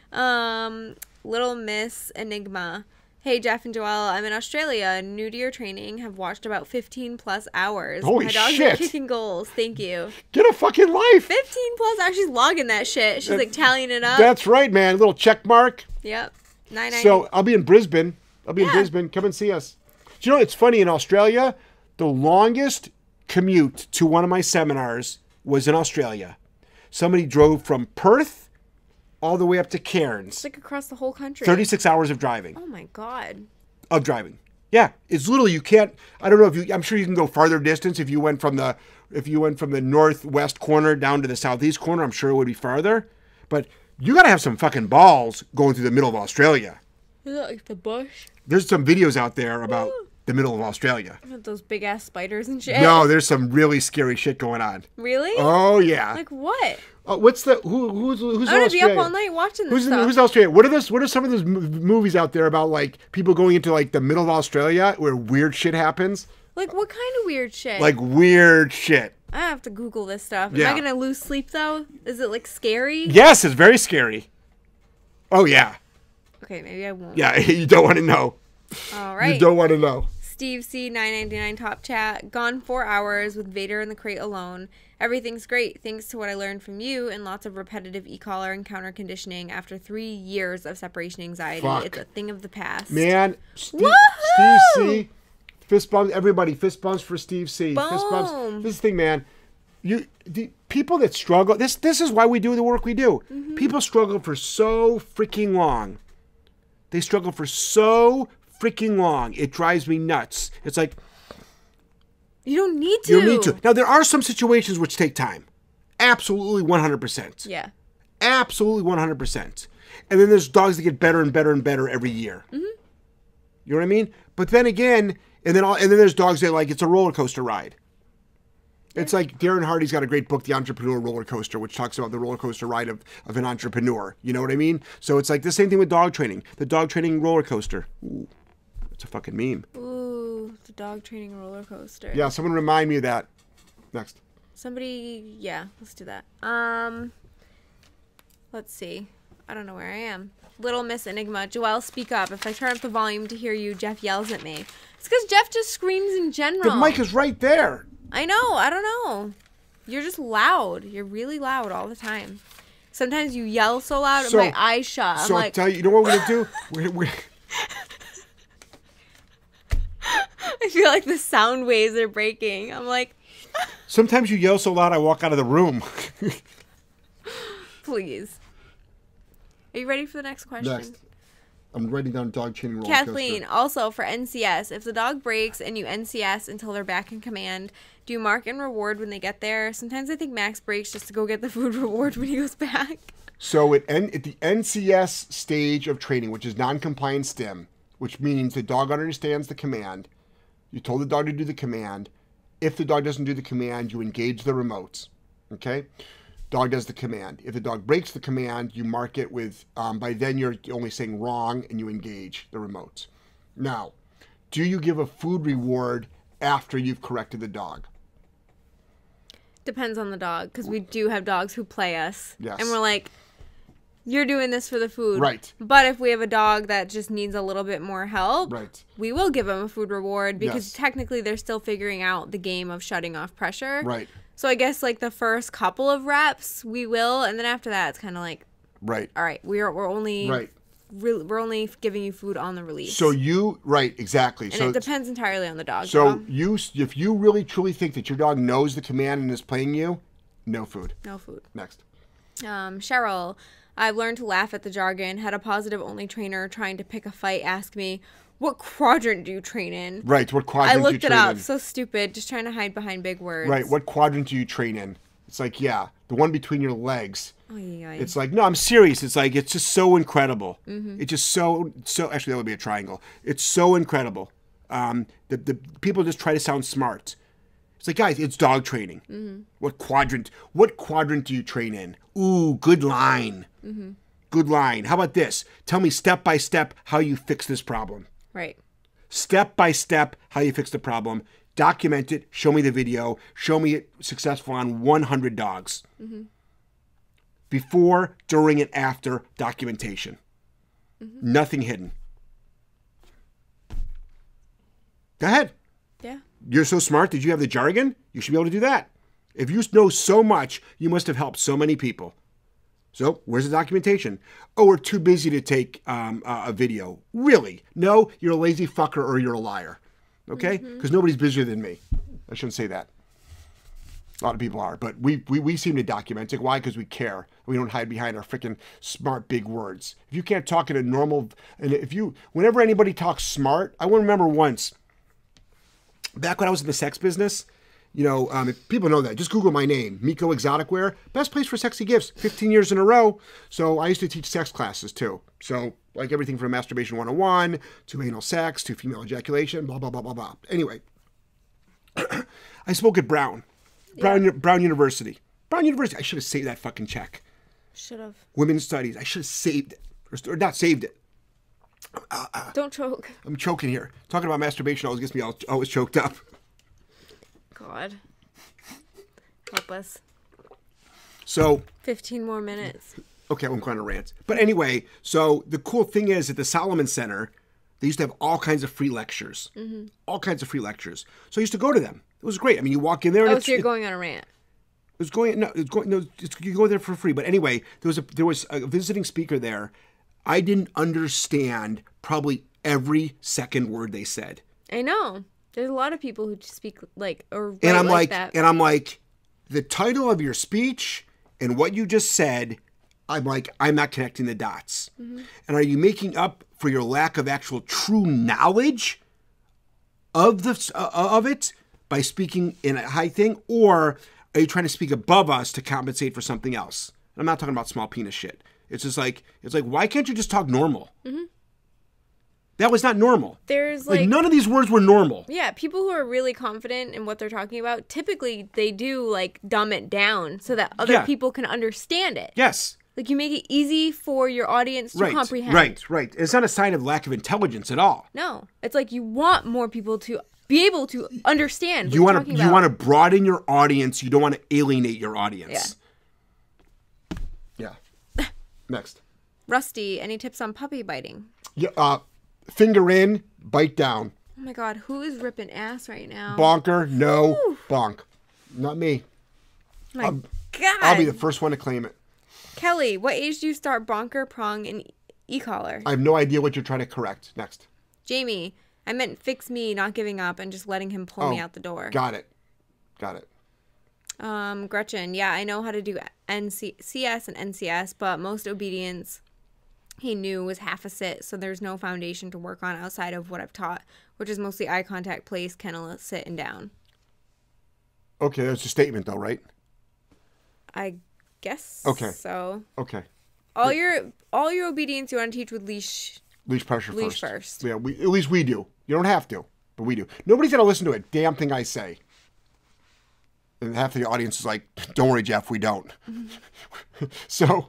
Little Miss Enigma. Hey, Jeff and Joelle, I'm in Australia, new to your training, have watched about 15 plus hours. Holy my dog's shit. Kicking goals. Thank you. Get a fucking life. 15 plus hours. She's logging that shit. She's like tallying it up. That's right, man. Little check mark. Yep. 990. So I'll be in Brisbane. In Brisbane. Come and see us. Do you know, it's funny, in Australia, the longest commute to one of my seminars was in Australia. Somebody drove from Perth all the way up to Cairns. It's like across the whole country. 36 hours of driving. Oh my God. Of driving. Yeah. It's literally, you can't, I don't know if you, I'm sure you can go farther distance if you went from the northwest corner down to the southeast corner. I'm sure it would be farther. But you got to have some fucking balls going through the middle of Australia. Is that like the bush? There's some videos out there about the middle of Australia. Those big ass spiders and shit. No, there's some really scary shit going on. Really? Oh yeah. Like what? What's the who's I'm gonna be up all night watching this stuff. Who's Australia? What are some of those movies out there about like people going into like the middle of Australia where weird shit happens? Like what kind of weird shit? Like weird shit. I have to Google this stuff. Yeah. Am I gonna lose sleep though? Is it like scary? Yes, it's very scary. Oh yeah. Okay, maybe I won't. Yeah, you don't want to know. All right. You don't want to know. Steve C 999 top chat. Gone 4 hours with Vader in the crate alone. Everything's great thanks to what I learned from you and lots of repetitive e-collar and counter conditioning after 3 years of separation anxiety. Fuck. It's a thing of the past. Man, Steve C. Fist bumps, everybody. Fist bumps for Steve C. Boom. Fist bumps. This thing, man. The people that struggle. This is why we do the work we do. Mm-hmm. People struggle for so freaking long. They struggle for so freaking long. It drives me nuts. It's like, you don't need to. You don't need to. Now, there are some situations which take time. Absolutely 100%. Yeah. Absolutely 100%. And then there's dogs that get better and better and better every year. Mm-hmm. You know what I mean? But then again, and then there's dogs that like, it's a roller coaster ride. It's like Darren Hardy's got a great book, The Entrepreneur Roller Coaster, which talks about the roller coaster ride of an entrepreneur. You know what I mean? So it's like the same thing with dog training. The dog training roller coaster. Ooh, it's a fucking meme. Ooh, the dog training roller coaster. Yeah, someone remind me of that. Next. Somebody, yeah, let's do that. Let's see. I don't know where I am. Little Miss Enigma. Joelle, speak up. If I turn up the volume to hear you, Jeff yells at me. It's because Jeff just screams in general. The mic is right there. I know. I don't know. You're just loud. You're really loud all the time. Sometimes you yell so loud, my eyes shut. I'm so like, I'll tell you, you know what we're going to do? I feel like the sound waves are breaking. I'm like, Sometimes you yell so loud I walk out of the room. please. Are you ready for the next question? Next. I'm writing down dog training roller Kathleen, coaster. also for NCS, if the dog breaks and you NCS until they're back in command, do you mark and reward when they get there? Sometimes I think Max breaks just to go get the food reward when he goes back. So at the NCS stage of training, which is non-compliant stim, which means the dog understands the command, you told the dog to do the command. If the dog doesn't do the command, you engage the remotes. Okay? Dog does the command. If the dog breaks the command, you mark it with, by then you're only saying wrong and you engage the remotes. Now, do you give a food reward after you've corrected the dog? Depends on the dog, because we do have dogs who play us. Yes. And we're like, you're doing this for the food. Right. But if we have a dog that just needs a little bit more help, Right. we will give them a food reward because Yes. technically they're still figuring out the game of shutting off pressure. Right. So I guess like the first couple of reps we will, and then after that it's kind of like, Right. all right, we're only Right. we're only giving you food on the release. So right, exactly. And so it depends entirely on the dog. So though. if you really truly think that your dog knows the command and is playing you, no food. No food. Next. Cheryl, I've learned to laugh at the jargon. Had a positive only trainer trying to pick a fight ask me, "What quadrant do you train in?" Right. What quadrant I do you looked it train up. in? So stupid. Just trying to hide behind big words. Right. What quadrant do you train in? It's like, yeah, the one between your legs. Oh, yeah. It's like, no, I'm serious. It's like, it's just so incredible. Mm-hmm. It's just so, actually that would be a triangle. It's so incredible. The people just try to sound smart. It's like, guys, it's dog training. Mm-hmm. What quadrant do you train in? Ooh, good line. Mm-hmm. Good line. How about this? Tell me step by step how you fix this problem. Right. Step by step how you fix the problem. Document it. Show me the video. Show me it successful on 100 dogs. Mm-hmm. Before, during, and after documentation. Mm-hmm. Nothing hidden. Go ahead. Yeah. You're so smart. Did you have the jargon? You should be able to do that. If you know so much, you must have helped so many people. So, where's the documentation? Oh, we're too busy to take a video. Really? No, you're a lazy fucker or you're a liar. Okay? Because nobody's busier than me. I shouldn't say that. A lot of people are, but we seem to document it. Why? Because we care. We don't hide behind our freaking smart big words. If you can't talk in a normal, and whenever anybody talks smart, I remember once, back when I was in the sex business, if people know that. Just Google my name, Miko Exotic Wear. Best place for sexy gifts, 15 years in a row. So I used to teach sex classes too. So like everything from masturbation 101 to anal sex to female ejaculation, blah, blah, blah, blah, blah. Anyway, I spoke at Brown University. Brown University. I should have saved that fucking check. Should have. Women's Studies. I should have saved it. Or not saved it. Don't choke. I'm choking here. Talking about masturbation always gets me always choked up. God. Help us. So 15 more minutes. Okay, I'm going to rant. But anyway, so the cool thing is at the Solomon Center, they used to have all kinds of free lectures. Mm-hmm. All kinds of free lectures. So I used to go to them. It was great. I mean, you walk in there. And so you're going on a rant. You go there for free. But anyway, there was a visiting speaker there. I didn't understand probably every second word they said. I know. There's a lot of people who speak like or and I'm like that. And I'm like, the title of your speech and what you just said, I'm like, I'm not connecting the dots. Mm-hmm. And are you making up for your lack of actual true knowledge of it by speaking in a high thing, or are you trying to speak above us to compensate for something else? And I'm not talking about small penis shit. It's just like why can't you just talk normal? Mm-hmm. That was not normal. There's like none of these words were normal. Yeah, people who are really confident in what they're talking about, typically they do like dumb it down so that other people can understand it. Yes. Like you make it easy for your audience to comprehend. Right. It's not a sign of lack of intelligence at all. No. It's like you want more people to be able to understand you want to broaden your audience. You don't want to alienate your audience. Yeah. Next. Rusty, any tips on puppy biting? Yeah, finger in, bite down. Oh my God, who is ripping ass right now? Bonker, no. Woo. Bonk. Not me. My God. I'll be the first one to claim it. Kelly, what age do you start bonker, prong, and e-collar? I have no idea what you're trying to correct. Next. Jamie, I meant fix me, not giving up, and just letting him pull me out the door. Got it. Gretchen, yeah, I know how to do CS and NCS, but most obedience he knew was half a sit, so there's no foundation to work on outside of what I've taught, which is mostly eye contact, place, kennel, sit, and down. Okay, that's a statement though, right? I guess so. Okay. All your obedience you want to teach with leash pressure first. Yeah, at least we do. You don't have to, but we do. Nobody's gonna listen to a damn thing I say. And half the audience is like, "Don't worry, Jeff, we don't." So,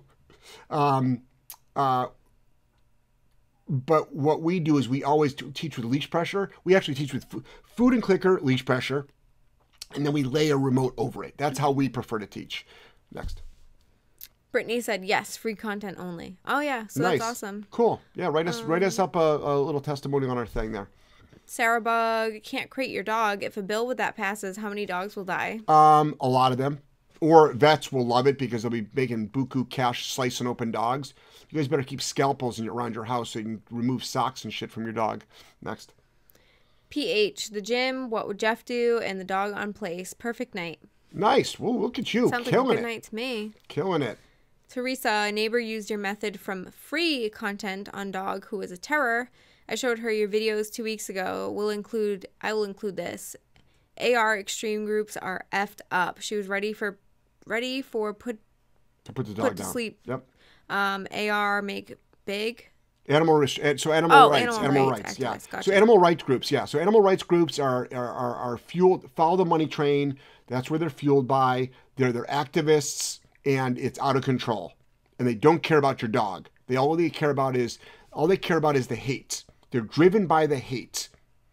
but what we do is we always teach with leash pressure. We actually teach with food and clicker, leash pressure, and then we lay a remote over it. That's how we prefer to teach. Next. Brittany said, yes, free content only. Oh, yeah. So nice. That's awesome. Cool. Yeah, write us up a little testimonial on our thing there. Sarah Bug, can't crate your dog. If a bill with that passes, how many dogs will die? A lot of them. Or vets will love it because they'll be making buku cash slicing open dogs. You guys better keep scalpels around your house so you can remove socks and shit from your dog. Next. PH, the gym, what would Jeff do, and the dog on place. Perfect night. Nice. Well, look at you. Sounds Killing like a good it. night to me. Killing it. Teresa, a neighbor used your method from free content on dog who was a terror. I showed her your videos 2 weeks ago. I will include this. AR extreme groups are effed up. She was ready for put the dog down. To sleep. Yep. AR make big. Animal rights. Yeah. Gotcha. So animal rights groups. Yeah. So animal rights groups are fueled. Follow the money train. That's where they're fueled by. They're activists, and it's out of control. And they don't care about your dog. All they care about is the hate. They're driven by the hate.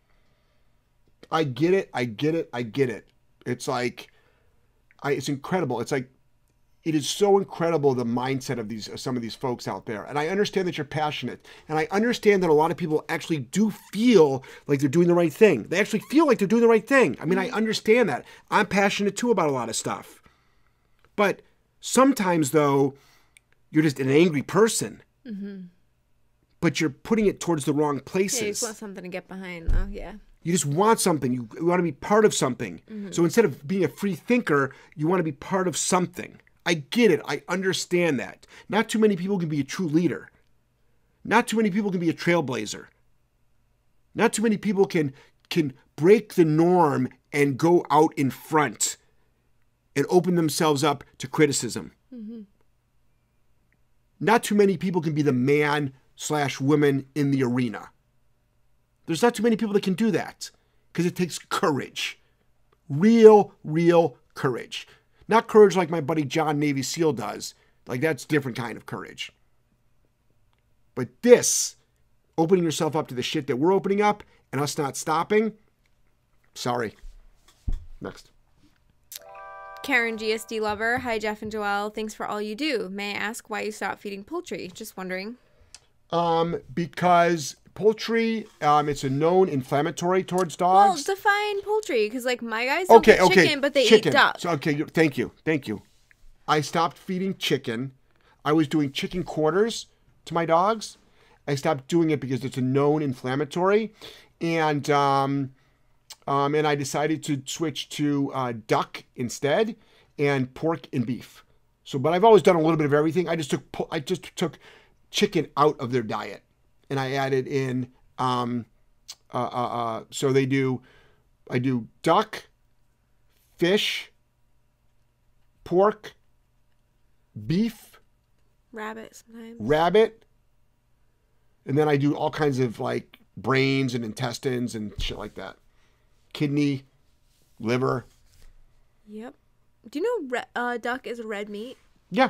I get it. It's like, it's incredible. It's like, it is so incredible, the mindset of some of these folks out there. And I understand that you're passionate. And I understand that a lot of people actually do feel like they're doing the right thing. They actually feel like they're doing the right thing. I mean, I understand that. I'm passionate too about a lot of stuff. But sometimes, though, you're just an angry person. Mm-hmm. But you're putting it towards the wrong places. Yeah, you just want something to get behind, though. Yeah. You just want something. You want to be part of something. Mm-hmm. So instead of being a free thinker, you want to be part of something. I get it. I understand that. Not too many people can be a true leader. Not too many people can be a trailblazer. Not too many people can break the norm and go out in front and open themselves up to criticism. Mm-hmm. Not too many people can be the man/woman in the arena. There's not too many people that can do that because it takes courage. Real courage. Not courage like my buddy John Navy SEAL does. Like, that's a different kind of courage. But this, opening yourself up to the shit that we're opening up and us not stopping, sorry. Next. Karen, GSD lover. Hi, Jeff and Joelle. Thanks for all you do. May I ask why you stopped feeding poultry? Just wondering. Because poultry, it's a known inflammatory towards dogs. Well, define poultry, because like my guys don't eat chicken, but they eat duck. So, thank you. I stopped feeding chicken. I was doing chicken quarters to my dogs. I stopped doing it because it's a known inflammatory, and I decided to switch to duck instead, and pork and beef. So, but I've always done a little bit of everything. I just took chicken out of their diet. And I added in, so I do duck, fish, pork, beef. Rabbit sometimes. Rabbit. And then I do all kinds of like brains and intestines and shit like that. Kidney, liver. Yep. Do you know duck is a red meat? Yeah.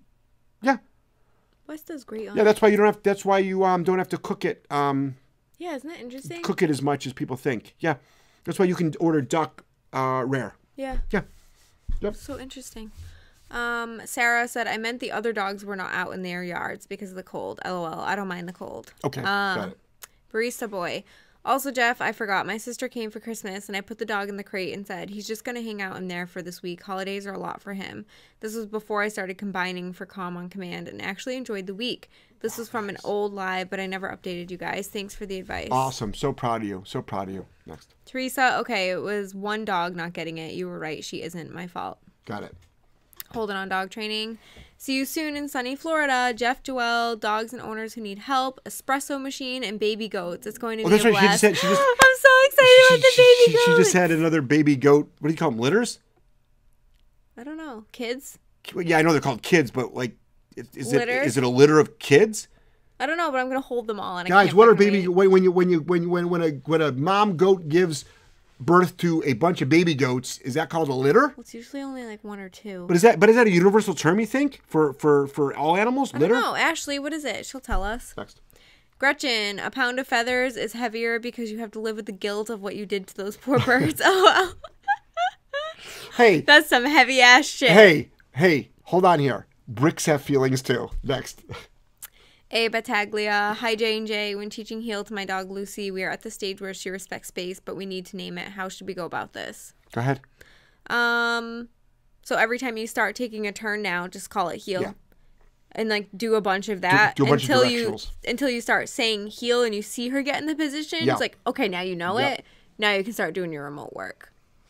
West does great on it. That's why you don't have to cook it. Yeah, isn't that interesting? Cook it as much as people think. Yeah. That's why you can order duck rare. Yeah. Yeah. Yep. So interesting. Sarah said, I meant the other dogs were not out in their yards because of the cold. LOL. I don't mind the cold. Okay. Got it. Barista boy. Also, Jeff, I forgot. My sister came for Christmas, and I put the dog in the crate and said, he's just going to hang out in there for this week. Holidays are a lot for him. This was before I started combining for Calm on Command and actually enjoyed the week. This was from an old live, but I never updated you guys. Thanks for the advice. Awesome. So proud of you. So proud of you. Next. Teresa, okay, it was one dog not getting it. You were right. She isn't my fault. Got it. Holding on dog training. See you soon in sunny Florida. Jeff, Joelle, dogs and owners who need help, espresso machine, and baby goats. It's going to be that's a right. blast. I'm so excited about the baby goats. She just had another baby goat. What do you call them? Litters? I don't know. Kids? Yeah, I know they're called kids, but like, is it a litter of kids? I don't know, but I'm gonna hold them all. And guys, what are baby? When a mom goat gives birth to a bunch of baby goats, is that called a litter? Well, it's usually only like one or two. But is that a universal term, you think, for all animals? Litter? I don't know. Ashley, what is it? She'll tell us. Next. Gretchen, a pound of feathers is heavier because you have to live with the guilt of what you did to those poor birds. Oh, hey. That's some heavy ass shit. Hey, hold on here. Bricks have feelings too. Next. A. Battaglia. Hi, J&J. When teaching heel to my dog Lucy, we are at the stage where she respects space, but we need to name it. How should we go about this? Go ahead. So every time you start taking a turn now, just call it heel. Yeah. And like do a bunch of that do a bunch until of you start saying heel and you see her get in the position. Yeah. It's like, okay, now you know it. Now you can start doing your remote work.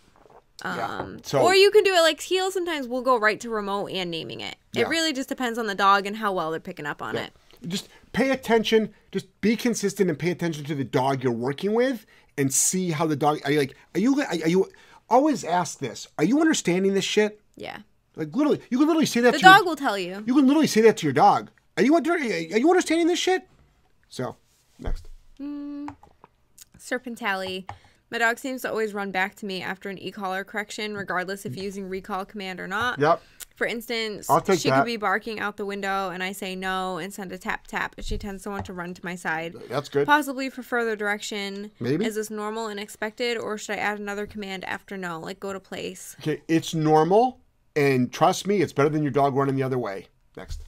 So, or you can do it like heel. Sometimes we'll go right to remote and naming it. It really just depends on the dog and how well they're picking up on it. Just pay attention. Just be consistent and pay attention to the dog you're working with, and see how the dog. Are you always ask this? Are you understanding this shit? Yeah. Like literally, you can literally say that. The dog will tell you. You can literally say that to your dog. Are you understanding this shit? So, next. Serpentally. My dog seems to always run back to me after an e-collar correction, regardless if using recall command or not. Yep. For instance, she could be barking out the window, and I say no and send a tap tap, and she tends to want to run to my side. That's good. Possibly for further direction. Maybe. Is this normal and expected, or should I add another command after no, like go to place? Okay, it's normal, and trust me, it's better than your dog running the other way. Next.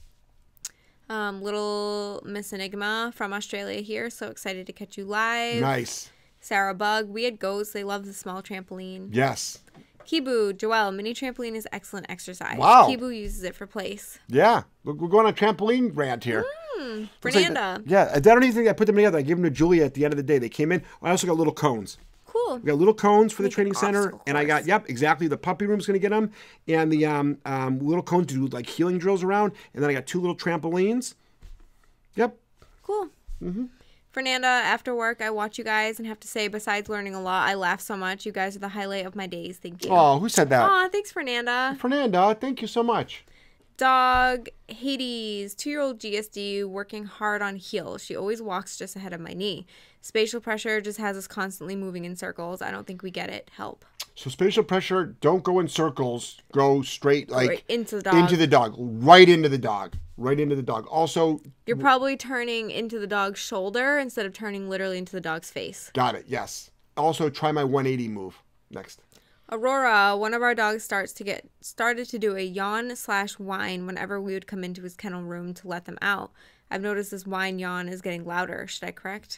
Little Miss Enigma from Australia here, so excited to catch you live. Nice. Sarah Bug, we had goats. They love the small trampoline. Yes. Kibu, Joelle, mini trampoline is excellent exercise. Wow. Kibu uses it for place. Yeah. We're going on a trampoline rant here. Fernanda. I don't even think I put them together. I gave them to Julia at the end of the day. They came in. I also got little cones. Cool. We got little cones for the training center. And I got, exactly. The puppy room's going to get them. And the little cones to do like healing drills around. And then I got 2 little trampolines. Yep. Cool. Fernanda, after work, I watch you guys and have to say, besides learning a lot, I laugh so much. You guys are the highlight of my days. Thank you. Oh, who said that? Aw, thanks, Fernanda. Fernanda, thank you so much. Dog, Hades, 2-year-old GSD, working hard on heel. She always walks just ahead of my knee. Spatial pressure just has us constantly moving in circles. I don't think we get it. Help. So spatial pressure, don't go in circles. Go straight, like, right into the dog. Into the dog. Right into the dog. Right into the dog. Also, you're probably turning into the dog's shoulder instead of turning literally into the dog's face. Got it. Yes. Also, try my 180 move. Next. Aurora, one of our dogs started to do a yawn/whine whenever we would come into his kennel room to let them out. I've noticed this whine yawn is getting louder. Should I correct?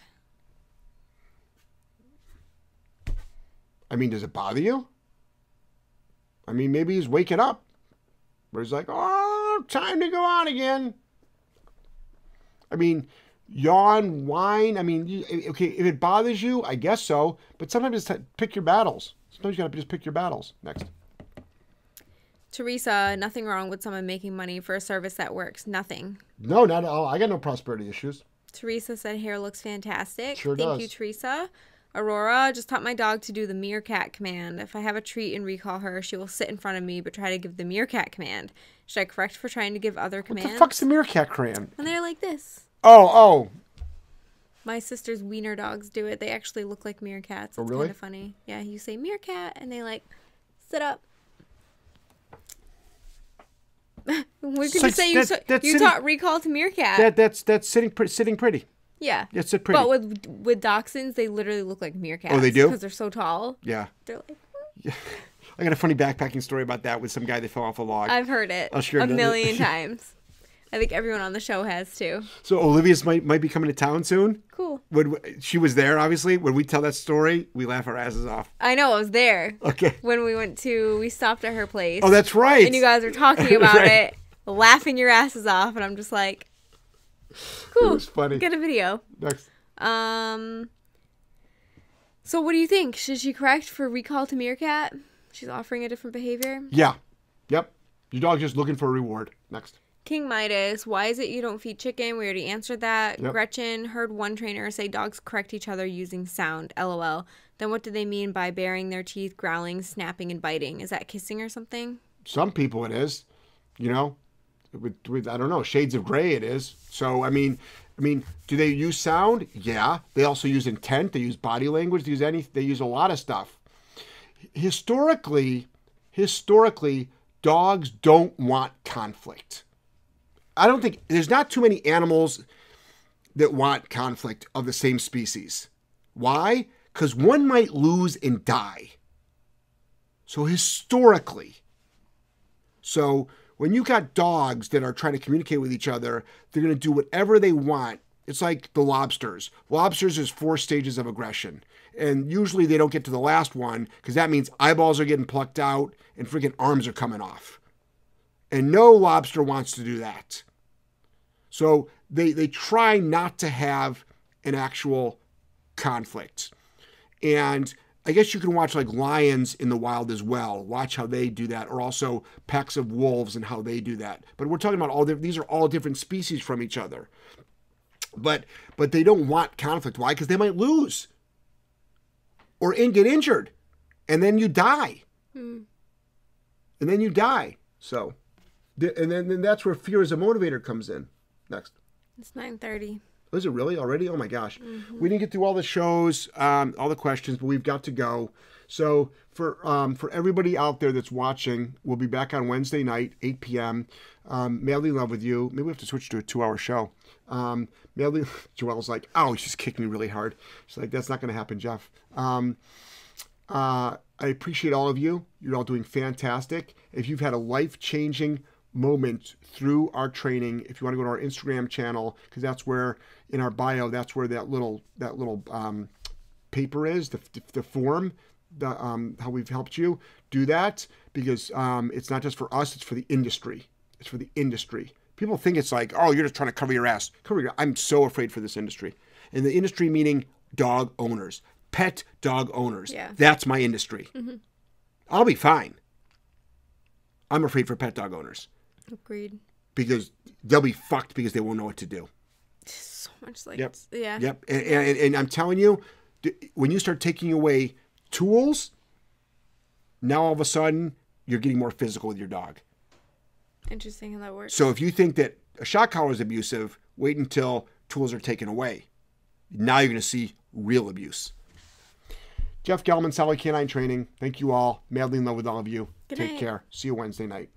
I mean, does it bother you? I mean, maybe he's waking up. Where he's like, oh, time to go on again. I mean, yawn, whine. I mean, okay, if it bothers you, I guess so. But sometimes it's pick your battles. Sometimes you got to just pick your battles. Next. Teresa, nothing wrong with someone making money for a service that works. Nothing. No, not at all. I got no prosperity issues. Teresa said hair looks fantastic. Sure does. Thank you, Teresa. Aurora, just taught my dog to do the meerkat command. If I have a treat and recall her, she will sit in front of me but try to give the meerkat command. Should I correct for trying to give other commands? What the fuck's the meerkat command? When they're like this. Oh. My sister's wiener dogs do it. They actually look like meerkats. It's kind of funny. Yeah, you say meerkat and they like sit up. We could just say you taught recall to meerkat. That's sitting pretty. Yeah. It's a pretty. But with dachshunds, they literally look like meerkats. Oh, they do? Because they're so tall. Yeah. They're like... Yeah. I got a funny backpacking story about that with some guy that fell off a log. I've heard it a million times. I think everyone on the show has too. So Olivia's might be coming to town soon. Cool. when she was there, obviously, when we tell that story, we laugh our asses off. I know, I was there. Okay. When we stopped at her place. Oh, that's right. And you guys were talking about Right. it, laughing your asses off, and I'm just like, cool. It was funny. Get a video. Next. So what do you think? Should she correct for recall to meerkat? She's offering a different behavior. Yeah. Yep. Your dog's just looking for a reward. Next. King Midas, why is it you don't feed chicken? We already answered that. Yep. Gretchen, heard one trainer say dogs correct each other using sound. LOL. Then what do they mean by baring their teeth, growling, snapping, and biting? Is that kissing or something? Some people it is. You know, with I don't know, shades of gray it is. So, I mean, do they use sound? Yeah. They also use intent. They use body language. They use a lot of stuff. Historically, dogs don't want conflict. I don't think there's not too many animals that want conflict of the same species. Why? Because one might lose and die. So historically, when you got dogs that are trying to communicate with each other, they're going to do whatever they want. It's like the lobsters. Lobsters is 4 stages of aggression. And usually they don't get to the last one because that means eyeballs are getting plucked out and freaking arms are coming off. And no lobster wants to do that. So they try not to have an actual conflict. And I guess you can watch like lions in the wild as well. Watch how they do that, or also packs of wolves and how they do that. But we're talking about these are all different species from each other. But they don't want conflict. Why? Because they might lose or get injured, and then you die. And then you die. So, and then that's where fear as a motivator comes in. Next. It's 9:30. Is it really already? Oh my gosh. We didn't get through all the shows, all the questions, but we've got to go. So for everybody out there that's watching, we'll be back on Wednesday night, 8 p.m. Madly in love with you. Maybe we have to switch to a 2-hour show. Madly, Joelle's like, oh, she's kicked me really hard. She's like, that's not going to happen, Jeff. I appreciate all of you. You're all doing fantastic. If you've had a life-changing moment through our training, if you want to go to our Instagram channel, because that's where in our bio, that's where that little paper is, the form, how we've helped you do that, because it's not just for us, it's for the industry. It's for the industry. People think it's like, oh, you're just trying to cover your ass. I'm so afraid for this industry. And the industry meaning dog owners, pet dog owners. Yeah. That's my industry. I'll be fine. I'm afraid for pet dog owners. Agreed. Because they'll be fucked because they won't know what to do. So much like, Yep. yeah. Yep. And I'm telling you, when you start taking away tools, now all of a sudden you're getting more physical with your dog. Interesting how that works. So if you think that a shock collar is abusive, wait until tools are taken away. Now you're going to see real abuse. Jeff Gellman, Solid Canine Training. Thank you all. Madly in love with all of you. Good Take night. care. See you Wednesday night.